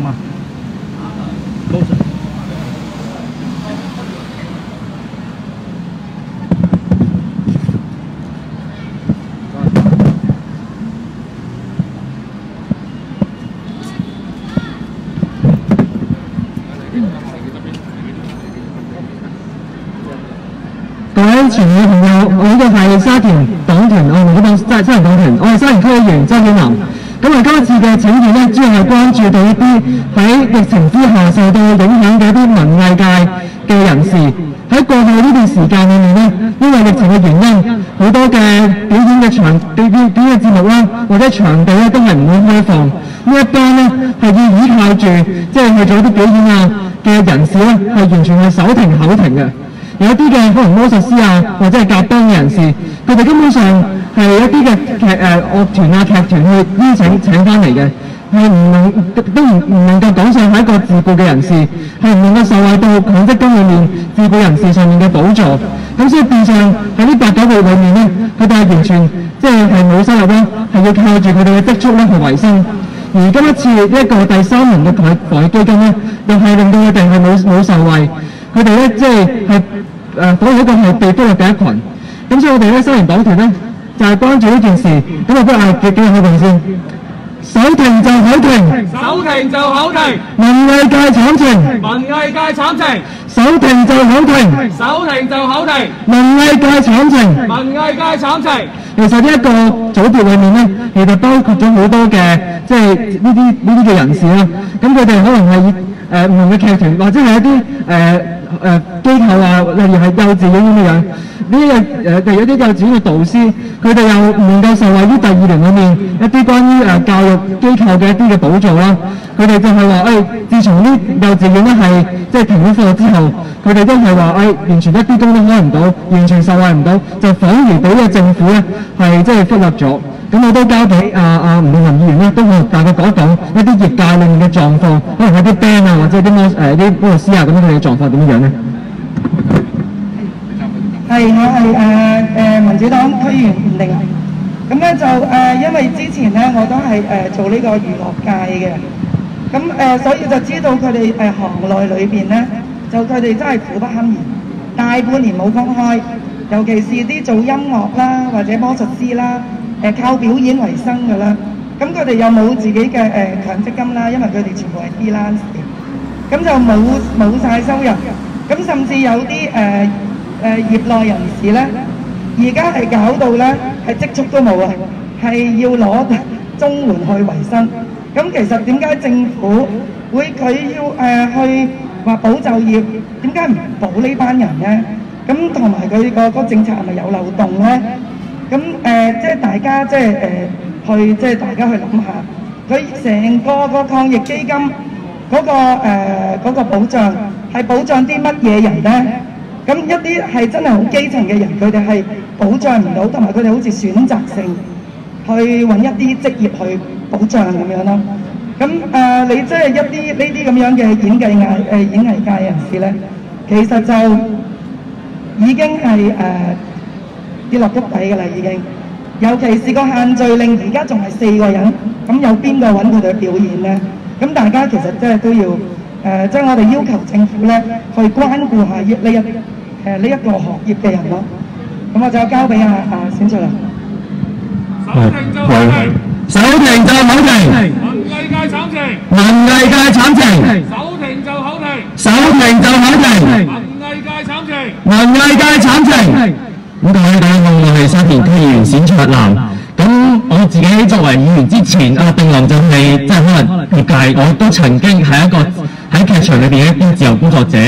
各位全體朋友，我呢個係沙田黨團，我哋嗰個沙沙田黨團，我係沙田區議員周曉南。咁啊，今次嘅請願咧，主要係關注到一啲喺疫情之下受到影響嘅一啲文藝界嘅人士。喺過去呢段時間裏面咧，因為疫情嘅原因，好多嘅表演嘅場表表表演嘅節目啦，或者場地咧都係唔會開放。呢一班咧係要依靠住即係去做一啲表演啊嘅人士咧，係完全係手停口停嘅。有一啲嘅可能魔術師啊，或者係夾幫嘅人士，佢哋根本上係一啲嘅劇誒樂團啊、劇團去邀請請翻嚟嘅，係唔能都唔唔能夠講上係一個自僱嘅人士，係唔能夠受惠到強積金裏面自僱人士上面嘅補助。咁所以變相喺呢八九個月裏面咧，佢哋係完全即係係冇收入啦，係要靠住佢哋嘅積蓄咧去維生。而今一次呢一個第三輪嘅防防疫基金咧，又係令到佢哋係冇冇受惠。佢哋咧即係係誒講一個係被忽略嘅一群，咁所以我哋咧沙田黨團咧就係、是、關注呢件事，咁啊不如嗌幾幾個口號先，手停就口停， 手停就口停， 文藝界慘情， 文藝界慘情， 手停就口停， 手停就口停， 文藝界慘情， 文藝界慘情。 其實呢一個組別裏面咧，其實包括咗好多嘅即係呢啲呢啲嘅人士啦，咁佢哋可能係誒唔同嘅劇團，或者係一啲誒。呃誒、呃、機構啊，例如係幼稚園咁嘅樣，呢個誒譬如一啲幼稚園嘅導師，佢哋又唔能夠受惠於第二年裏面一啲關於誒、呃、教育機構嘅一啲嘅補助啦。佢哋就係話誒，自從呢幼稚園咧係即係停咗課之後，佢哋都係話誒完全一啲工都開唔到，完全受惠唔到，就反而俾個政府咧係即係忽略咗。咁我都交俾阿阿吳永林議員咧，都會大概講一講一啲業界裏面嘅狀況，可能有啲 band 啊，或者啲魔誒啲魔術師啊咁樣佢哋嘅狀況點樣咧？ 係，我係誒誒民主黨區議員吳定。咁咧就誒、呃，因為之前咧我都係誒、呃、做呢個娛樂界嘅，咁誒、呃、所以就知道佢哋誒行內裏邊咧，就佢哋真係苦不堪言，大半年冇公開，尤其是啲做音樂啦或者魔術師啦。誒、呃、靠表演為生㗎啦，咁佢哋又冇自己嘅誒、呃、強積金啦，因為佢哋全部係 freelance 嘅，咁就冇冇曬收入，咁甚至有啲誒誒業內人士咧，而家係搞到咧係積蓄都冇啊，係要攞綜援去維生。咁其實點解政府會佢要誒、呃、去話保就業，點解唔保呢班人咧？咁同埋佢個個政策係咪有漏洞咧？咁誒、呃，即係大家即係誒、呃、去，即係大家去諗下，佢成個個抗疫基金嗰、那個誒嗰、呃那個保障係保障啲乜嘢人咧？咁一啲係真係好基層嘅人，佢哋係保障唔到，同埋佢哋好似選擇性去揾一啲職業去保障咁樣咯。咁誒、呃，你即係一啲呢啲咁樣嘅演藝藝誒演藝界人士咧，其實就已經係誒。呃跌落谷底㗎啦，已經。尤其是個限聚令，而家仲係四個人，咁有邊個揾佢哋表演咧？咁大家其實即係都要誒，即、呃、係、就是、我哋要求政府咧，去關顧下呢一誒呢一個行業嘅人咯。咁我就交俾阿阿冼翠蘭。 手停就口停， 手停就口停， 文藝界慘情， 文藝界慘情， 手停就口停， 手停就口停， 文藝界慘情， 文藝界慘情。咁各位大家好，我係沙田區議員冼卓南。咁我自己作為議員之前，阿定林就係即係可能業界，我都曾經係一個喺劇場裏邊一啲自由工作者。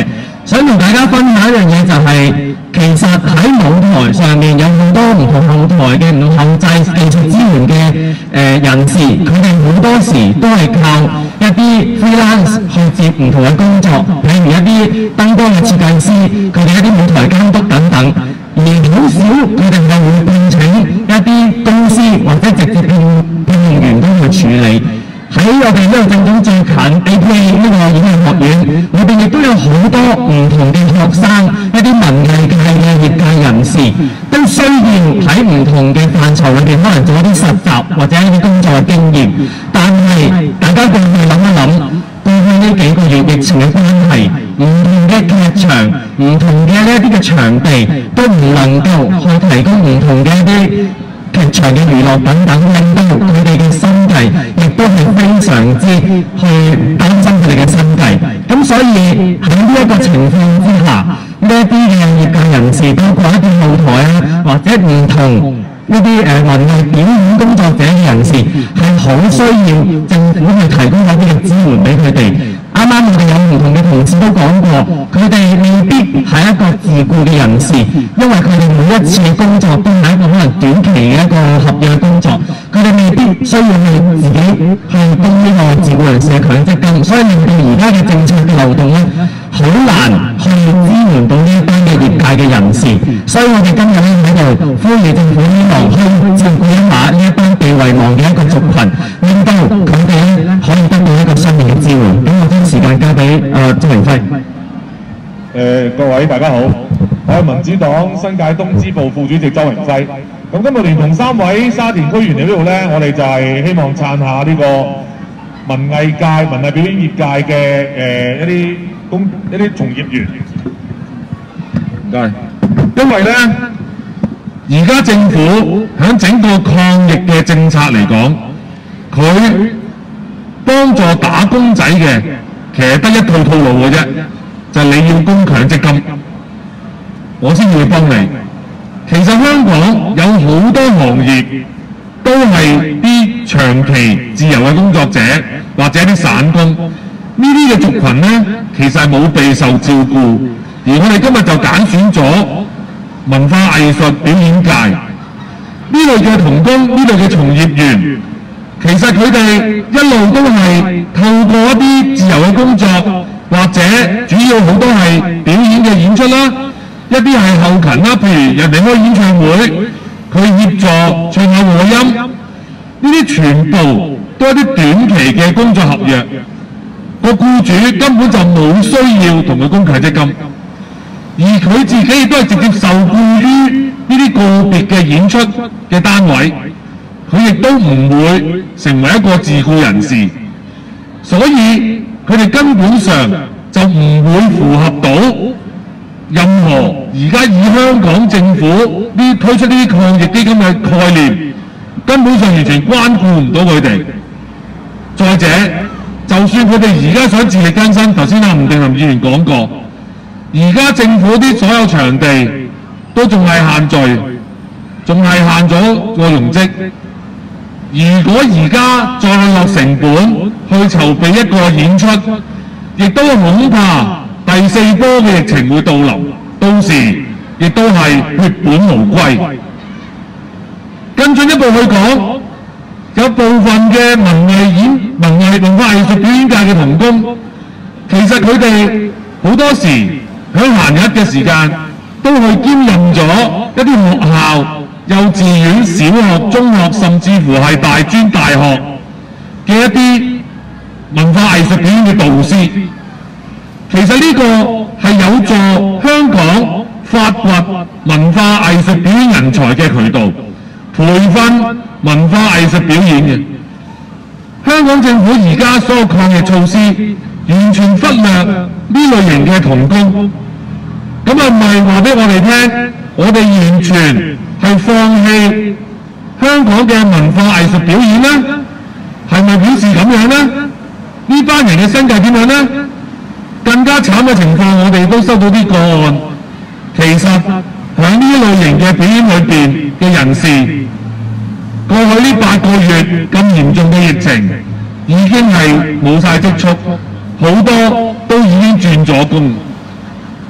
想同大家分享一樣嘢就係、是，其實喺舞台上面有好多唔同後台嘅唔同後製技術支援嘅誒、呃、人士，佢哋好多時都係靠一啲 freelance 去接唔同嘅工作，譬如一啲燈光嘅設計師，佢哋一啲舞台監督等等，而好少佢哋係會聘請一啲公司或者直接聘聘用員工去處理。喺我哋呢個正總最近 A P A 呢個演藝學院裏邊，亦都有好多唔同嘅學生，一啲文藝界嘅業界人士，都需要喺唔同嘅範疇裏邊，可能做一啲實習或者一啲工作嘅經驗。但係大家過去諗一諗，過去呢幾個月疫情嘅關係，唔同嘅劇場、唔同嘅呢一啲嘅場地，都唔能夠去提供唔同嘅一啲劇場嘅娛樂等等，令到佢哋嘅生計亦都係非常之去擔心佢哋嘅生計。咁所以喺呢一個情況之下，呢一啲嘅業界人士，包括一啲後台啊，或者唔同呢啲誒文藝表演工作者嘅人士，係好需要政府去提供一啲嘅支援俾佢哋。啱啱我哋有唔同嘅同事都講過，佢哋未必係一個自僱嘅人士，因為佢哋每一次嘅工作都係一個可能短期嘅一個合約工作，佢哋未必需要去自己去供呢個自僱人士嘅強積金，所以令到而家嘅政策嘅漏洞咧，好難去支援到呢一班嘅業界嘅人士。所以我哋今日咧喺度呼籲政府希望去照顧一下呢一班被遺忘嘅一個族群，令到佢哋咧可以得到一個新嘅支援。咁我將時間交俾誒周明輝。 誒各位大家好，我係民主黨新界東支部副主席周明輝。咁今日連同三位沙田區議員嚟呢度咧，我哋就係希望撐下呢個文藝界、文藝表演業界嘅誒一啲工一啲從業員。唔該。因為咧，而家政府喺整個抗疫嘅政策嚟講，佢幫助打工仔嘅，其實得一套套路嘅啫，就係你要供強積金，我先會幫你。其實香港有好多行業都係啲長期自由嘅工作者或者啲散工，呢啲嘅族群咧，其實係冇備受照顧，而我哋今日就揀選咗文化藝術表演界呢類嘅同工，呢類嘅從業員。其實佢哋一路都係透過一啲自由嘅工作，或者主要好多係表演嘅演出啦，一啲係後勤啦，譬如人哋開演唱會，佢協助唱下和音，呢啲全部都係一啲短期嘅工作合約，個僱主根本就冇需要同佢供強積金，而佢自己亦都係直接受僱於呢啲個別嘅演出嘅單位。佢亦都唔會成為一個自僱人士，所以佢哋根本上就唔會符合到任何而家以香港政府呢推出呢啲抗疫基金嘅概念，根本上完全關顧唔到佢哋。再者，就算佢哋而家想自力更生，頭先阿吳定林議員講過，而家政府啲所有場地都仲係限聚，仲係限咗個容積。如果而家再落成本去籌備一個演出，亦都恐怕第四波嘅疫情會到臨，到時亦都係血本無歸。更進一步去講，有部分嘅文藝演、文藝文化藝術表演界嘅同工，其實佢哋好多時喺閒日嘅時間都去兼任咗一啲學校、幼稚園、小學、中學，甚至乎係大專、大學嘅一啲文化藝術表演嘅導師。其實呢個係有助香港發掘文化藝術表演人才嘅渠道，培訓文化藝術表演嘅。香港政府而家所有抗疫措施完全忽略呢類型嘅同工，咁係咪話俾我哋聽，我哋完全係放棄香港嘅文化藝術表演呢？係咪表示咁樣呢？呢班人嘅生計點樣呢？更加慘嘅情況，我哋都收到啲個案。其實喺呢類型嘅表演裏邊嘅人士，過去呢八個月咁嚴重嘅疫情，已經係冇晒積蓄，好多都已經轉咗工。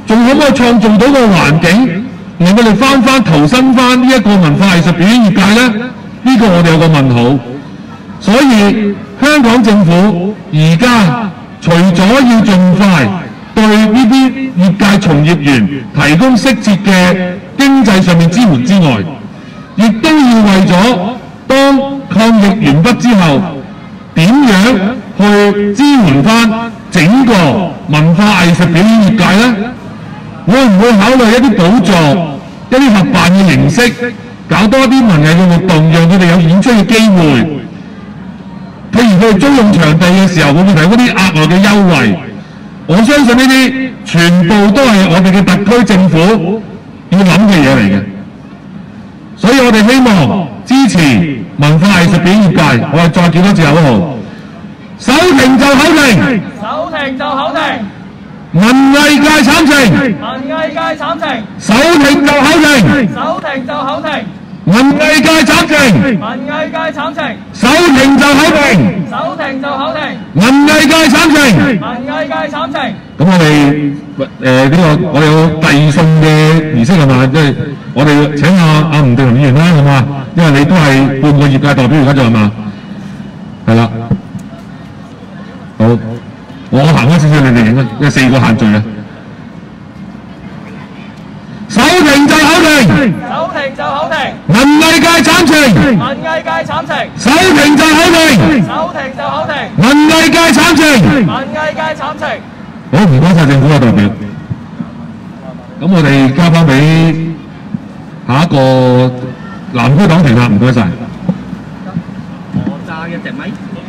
仲可唔可以創造到個環境，令我哋翻翻投身翻呢一個文化藝術表演業界咧？呢、這個我哋有個問號。所以香港政府而家除咗要盡快對呢啲業界從業員提供適切嘅經濟上面支援之外，亦都要為咗當抗疫完畢之後，點樣去支援翻整個文化藝術表演業界呢？會唔會考慮一啲補助、一啲合辦嘅形式，搞多啲文藝嘅活動，讓佢哋有演出嘅機會？譬如佢哋租用場地嘅時候，會唔會提供啲額外嘅優惠？我相信呢啲全部都係我哋嘅特區政府要諗嘅嘢嚟嘅。所以我哋希望支持文化藝術表演業界，我哋再叫多次口號：手停就口停， 手停就口停， 文藝界慘情， 文藝界慘情， 手停就口停， 手停就口停， 文藝界慘情， 文藝界慘情， 手停就口停， 手停就口停， 文藝界慘情， 文藝界慘情。 咁我哋誒呢個我哋有遞送嘅儀式係嘛？即係我哋請阿阿吳定林議員啦，係嘛？因為你都係半個業界代表而家就係嘛？係啦，好，我行開少少，你哋影啦，因為四個限聚啊。手停就口停， 手停就口停， 文藝界慘情， 文藝界慘情， 手停就口停， 手停就口停， 文藝界慘情， 文藝界慘情。 好，唔該晒政府嘅代表。咁我哋交翻俾下一個南區黨團啦，唔該晒。 我揸一隻咪。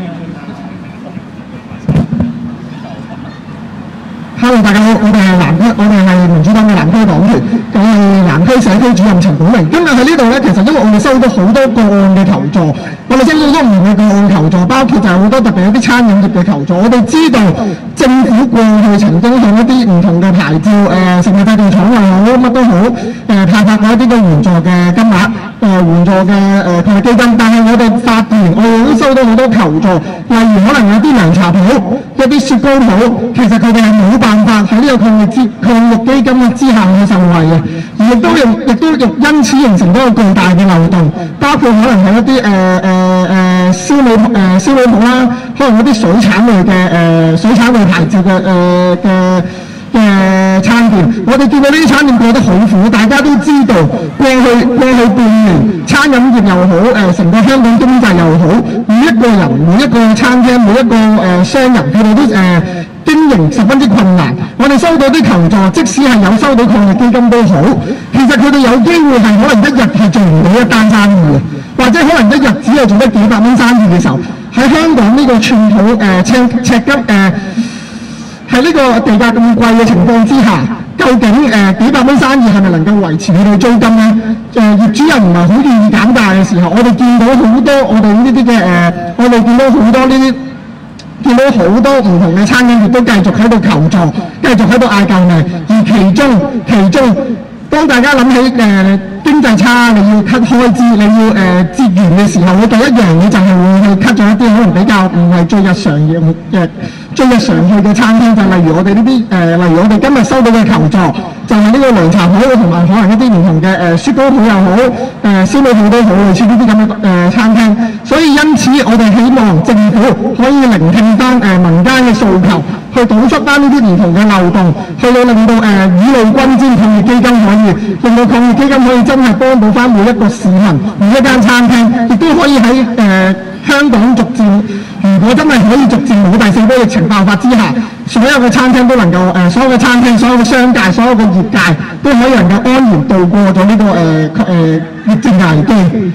Hello， 大家好，我哋係南區，我哋係民主黨嘅南區黨團，我係南區社區主任陳寶明。今日喺呢度咧，其實因為我哋收到好多個案嘅求助，我哋收到好多唔同嘅個案求助，包括就係好多特別有啲餐飲業嘅求助。我哋知道政府過去曾經向一啲唔同嘅牌照誒食物製造廠又好，乜都好誒、呃、派發過一啲嘅援助嘅金額，誒、呃、援助嘅誒抗疫基金，但係我哋發現我哋都收到好多求助，例如可能有啲涼茶鋪、一啲雪糕鋪，其實佢哋係冇辦法喺呢個抗疫之抗疫基金嘅之下去受惠嘅，而亦都亦亦都因此形成咗一個巨大嘅漏洞，包括可能係一啲誒誒誒燒味誒燒味鋪啦，可能一啲水產類嘅誒、呃、水產類牌照嘅誒嘅嘅餐店，我哋見到呢啲餐店過得好苦，大家都知道過去過去半年餐飲業又好誒，成、呃、個香港經濟又好，每一個人每一個餐廳每一個誒、呃、商人佢哋都誒。呃經營十分之困難，我哋收到啲求助，即使係有收到抗疫基金都好，其實佢哋有機會係可能一日係做唔到一單生意嘅，或者可能一日只係做得幾百蚊生意嘅時候，喺香港呢個寸土誒尺尺金誒喺呢個地價咁貴嘅情況之下，究竟誒、呃、幾百蚊生意係咪能夠維持佢哋租金咧？誒、呃、業主又唔係好願意減價嘅時候，我哋見到好多我哋呢啲嘅誒，我哋見到好多呢啲。見到好多唔同嘅餐飲業都繼續喺度求助，繼續喺度嗌救命，而其中其中，當大家諗起誒、呃、經濟差，你要 cut 開支，你要誒節源嘅時候，你第一樣嘢就係會去 cut 咗一啲可能比較唔係最日常嘅嘅最日常去嘅餐廳，就例如我哋呢啲誒，例如我哋今日收到嘅求助，就係、是、呢個涼茶鋪同埋可能一啲唔同嘅誒、呃、雪糕鋪又好，誒、呃、燒味鋪都好，類似呢啲咁嘅誒餐廳。所以因此，我哋希望政府可以聆聽翻誒、呃、民間嘅訴求，去堵塞翻呢啲唔同嘅漏洞，去到令到誒雨露均沾抗疫基金可以令到抗疫基金可以真係幫到翻每一個市民、每一間餐廳，亦都可以喺誒、呃、香港逐漸，如果真係可以逐漸冇第四波疫情爆發之下，所有嘅餐廳都能夠誒、呃，所有嘅餐廳、所有嘅商界、所有嘅業界都可以能夠安然度過咗呢、這個誒誒疫症危機。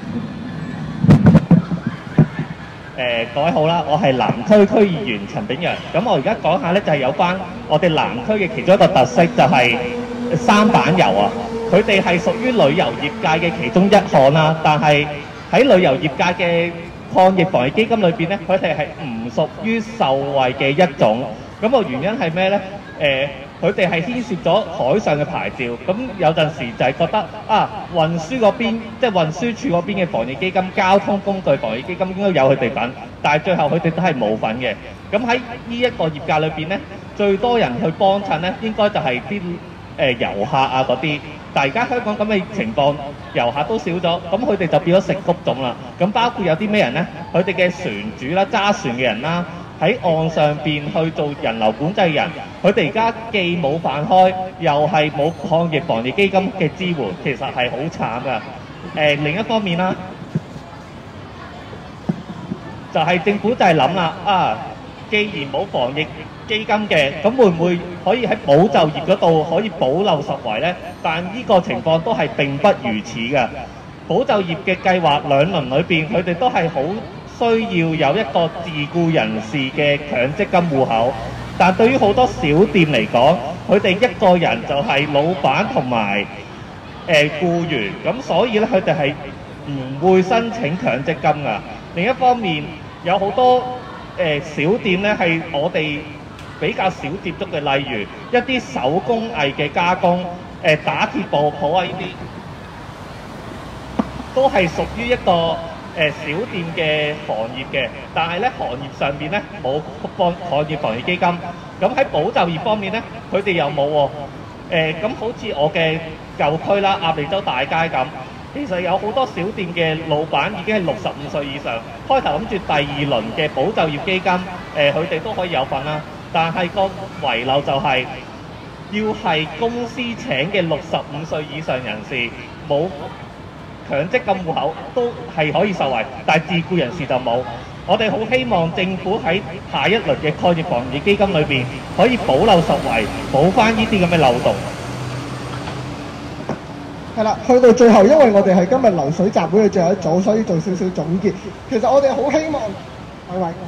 誒、呃、各位好啦，我係南區區議員陳炳陽。咁我而家講下咧，就係、是、有關我哋南區嘅其中一個特色，就係舢板遊啊。佢哋係屬於旅遊業界嘅其中一項啦，但係喺旅遊業界嘅抗疫防疫基金裏邊咧，佢哋係唔屬於受惠嘅一種。咁、那個原因係咩咧？誒、呃， 佢哋係牽涉咗海上嘅牌照，咁有陣時就係覺得啊，運輸嗰邊即係運輸署嗰邊嘅防疫基金、交通工具防疫基金應該有佢哋份，但係最後佢哋都係冇份嘅。咁喺呢一個業界裏邊咧，最多人去幫襯咧，應該就係啲誒遊客啊嗰啲。但係而家香港咁嘅情況，遊客都少咗，咁佢哋就變咗食谷種啦。咁包括有啲咩人咧？佢哋嘅船主啦、揸船嘅人啦。喺岸上邊去做人流管制人，佢哋而家既冇飯開，又係冇抗疫防疫基金嘅支援，其實係好慘噶。誒、呃、另一方面啦，就係、是、政府就係諗啦，啊，既然冇防疫基金嘅，咁會唔會可以喺保就業嗰度可以補漏拾遺呢？但呢個情況都係並不如此嘅。保就業嘅計劃兩輪裏邊，佢哋都係好需要有一個自僱人士嘅強積金戶口，但對於好多小店嚟講，佢哋一個人就係老闆同埋誒僱員，咁所以咧佢哋係唔會申請強積金噶。另一方面，有好多誒、呃、小店咧係我哋比較少接觸嘅，例如一啲手工藝嘅加工，誒、呃、打鐵布鋪啊呢啲，都係屬於一個誒小店嘅行業嘅，但係咧行業上邊咧冇幫行業防疫基金，咁喺保就業方面咧，佢哋又冇喎。誒咁好似我嘅舊區啦，鴨脷洲大街咁，其實有好多小店嘅老闆已經係六十五歲以上，開頭諗住第二輪嘅保就業基金，誒佢哋都可以有份啦，但係個遺漏就係、是、要係公司請嘅六十五歲以上人士冇強積金戶口都係可以受惠，但係自僱人士就冇。我哋好希望政府喺下一輪嘅抗疫防疫基金裏邊可以補漏拾遺，補翻呢啲咁嘅漏洞。 係啦，去到最後，因為我哋係今日流水集會嘅最後一組，所以做少少總結。其實我哋好希望，喂喂，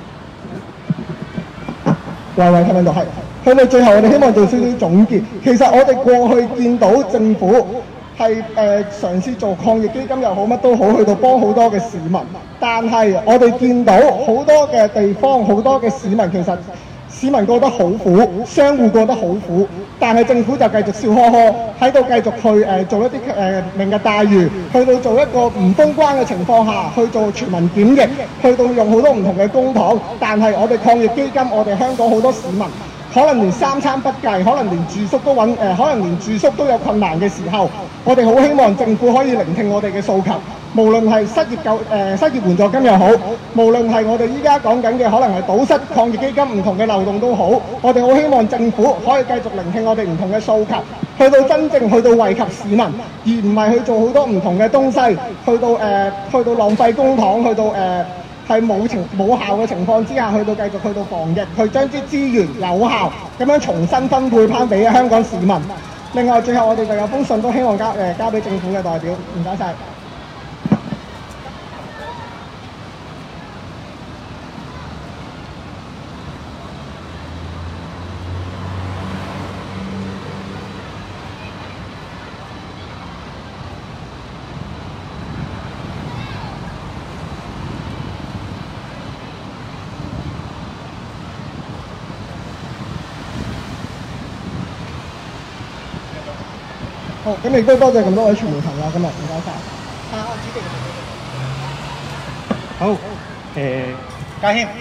喂喂，聽唔聽到？係。去到最後，我哋希望做少少總結。其實我哋過去見到政府係誒、呃、嘗試做抗疫基金又好，乜都好，去到幫好多嘅市民。但係我哋見到好多嘅地方，好多嘅市民其實市民過得好苦，商戶過得好苦，但係政府就繼續笑呵呵喺度繼續去誒、呃、做一啲誒、呃、明日大嶼，去到做一個唔封關嘅情況下去做全民檢疫，去到用好多唔同嘅公帑，但係我哋抗疫基金，我哋香港好多市民可能連三餐不計，可能連住宿都揾誒、呃，可能連住宿都有困難嘅時候，我哋好希望政府可以聆聽我哋嘅訴求，無論係失業救誒、呃、失業援助金又好，無論係我哋依家講緊嘅可能係堵塞抗疫基金唔同嘅漏洞都好，我哋好希望政府可以繼續聆聽我哋唔同嘅訴求，去到真正去到惠及市民，而唔係去做好多唔同嘅東西，去到誒、呃、去到浪費公帑，去到誒。呃係冇情冇效嘅情況之下，去到繼續去到防疫，去將啲資源有效咁樣重新分配翻俾香港市民。另外，最後我哋就有封信都希望交誒、呃、交俾政府嘅代表，唔該晒。好，咁亦都多謝咁多位傳媒朋友今日，唔該晒。啊，主席。 好，誒，家謙。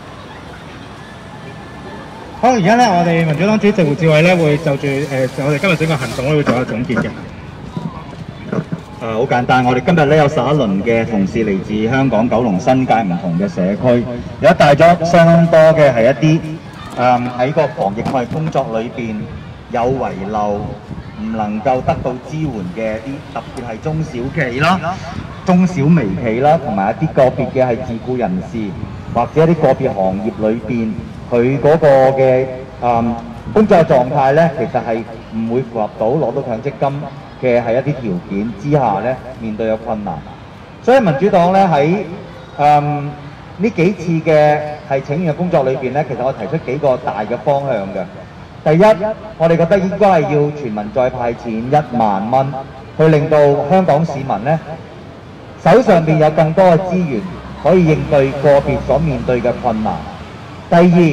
好，而家咧，我哋民主黨主席胡志偉咧會就住誒、呃、我哋今日整個行動咧會做一個總結嘅。 誒好簡單，我哋今日咧有十一輪嘅同事嚟自香港、九龍、新界唔同嘅社區，有帶咗相當多嘅係一啲誒喺個防疫抗疫工作裏邊有遺漏，唔能夠得到支援嘅一啲，特別係中小企啦、中小微企啦，同埋一啲個別嘅係自僱人士，或者一啲個別行業裏邊，佢嗰個嘅誒、嗯、工作狀態咧，其實係唔會符合到攞到強積金嘅係一啲條件之下咧，面對有困難。所以民主黨咧喺誒呢幾次嘅係請願嘅工作裏邊咧，其實我提出幾個大嘅方向嘅。第一，我哋覺得應該係要全民再派錢一萬蚊，去令到香港市民呢手上邊有更多嘅資源，可以應對個別所面對嘅困難。第二，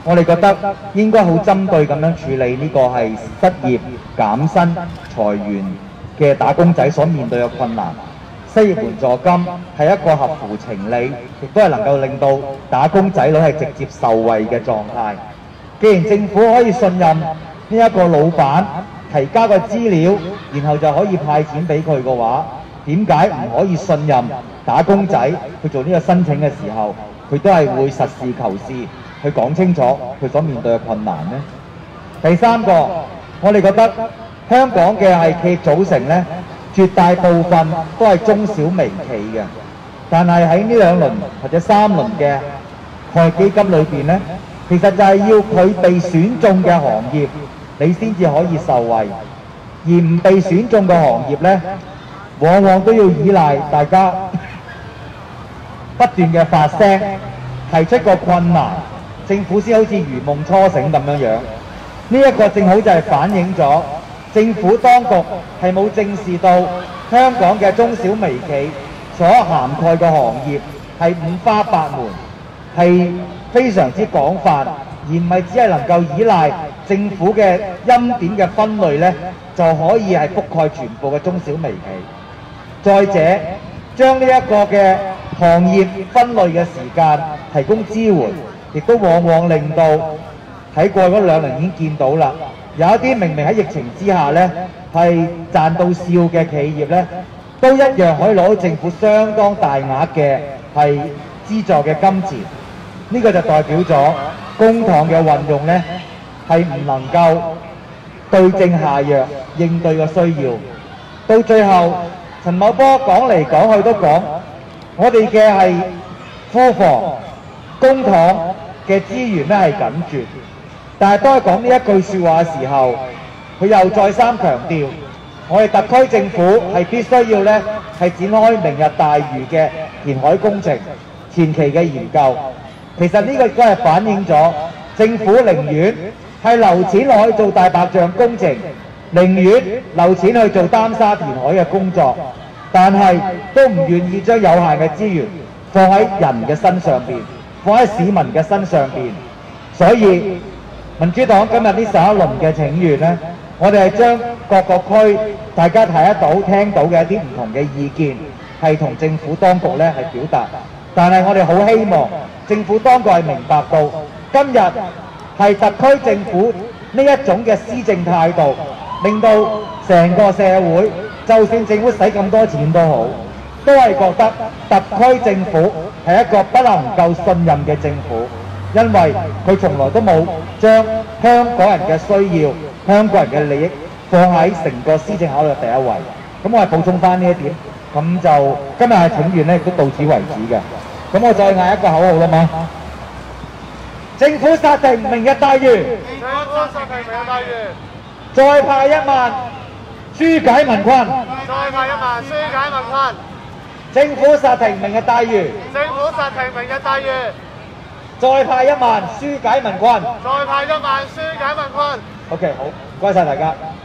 我哋覺得應該好針對咁樣處理呢個係失業、減薪、裁員嘅打工仔所面對嘅困難。失業援助金係一個合乎情理，亦都係能夠令到打工仔女係直接受惠嘅狀態。既然政府可以信任呢一個老闆提交個資料，然後就可以派錢俾佢嘅話，點解唔可以信任打工仔去做呢個申請嘅時候，佢都係會實事求是去講清楚佢所面對嘅困難呢？第三個，我哋覺得香港嘅係企業組成呢，絕大部分都係中小微企嘅，但係喺呢兩輪或者三輪嘅抗疫基金裏邊呢，其實就係要佢被選中嘅行業，你先至可以受惠，而唔被選中嘅行業呢，往往都要依賴大家不斷嘅發聲，提出個困難，政府先好似如夢初醒咁樣樣。呢一個正好就係反映咗政府當局係冇正視到香港嘅中小微企所涵蓋嘅行業係五花八門，係非常之廣泛，而唔係只係能夠依賴政府嘅欽點嘅分類呢，就可以係覆蓋全部嘅中小微企。再者，將呢一個嘅行業分類嘅時間提供支援，亦都往往令到喺過去嗰兩年已經見到啦，有一啲明明喺疫情之下呢係賺到笑嘅企業呢，都一樣可以攞到政府相當大額嘅係資助嘅金錢。呢、這個就代表咗公帑嘅運用呢係唔能夠對症下藥，應對嘅需要。到最後，陳茂波講嚟講去都講，我哋嘅係庫房公帑嘅資源咧係緊絀，但係當佢講呢一句説話嘅時候，佢又再三強調，我哋特區政府係必須要咧係展開明日大嶼嘅填海工程前期嘅研究。其實呢個亦都係反映咗政府寧願係留錢落去做大白象工程，寧願留錢去做擔沙填海嘅工作，但係都唔願意將有限嘅資源放喺人嘅身上邊，放喺市民嘅身上邊。所以民主黨今日呢十一輪嘅請願呢，我哋係將各個區大家睇得到、聽到嘅一啲唔同嘅意見，係同政府當局咧係表達。但係我哋好希望政府當局係明白到，今日係特區政府呢一種嘅施政態度，令到成個社會，就算政府使咁多錢都好，都係覺得特區政府係一個不能夠信任嘅政府，因為佢從來都冇將香港人嘅需要、香港人嘅利益放喺成個施政考慮第一位。咁我係補充翻呢一點，咁就今日嘅請願咧亦都到此為止嘅。咁我再嗌一個口號啦嘛，政府殺停明日大嶼，政府殺停明日大嶼，再派一萬紓解民困，再派一萬紓解民困，政府殺停明日大嶼，政府殺停明日大嶼，再派一萬紓解民困，再派一萬紓解民困。OK， 好，唔該曬大家。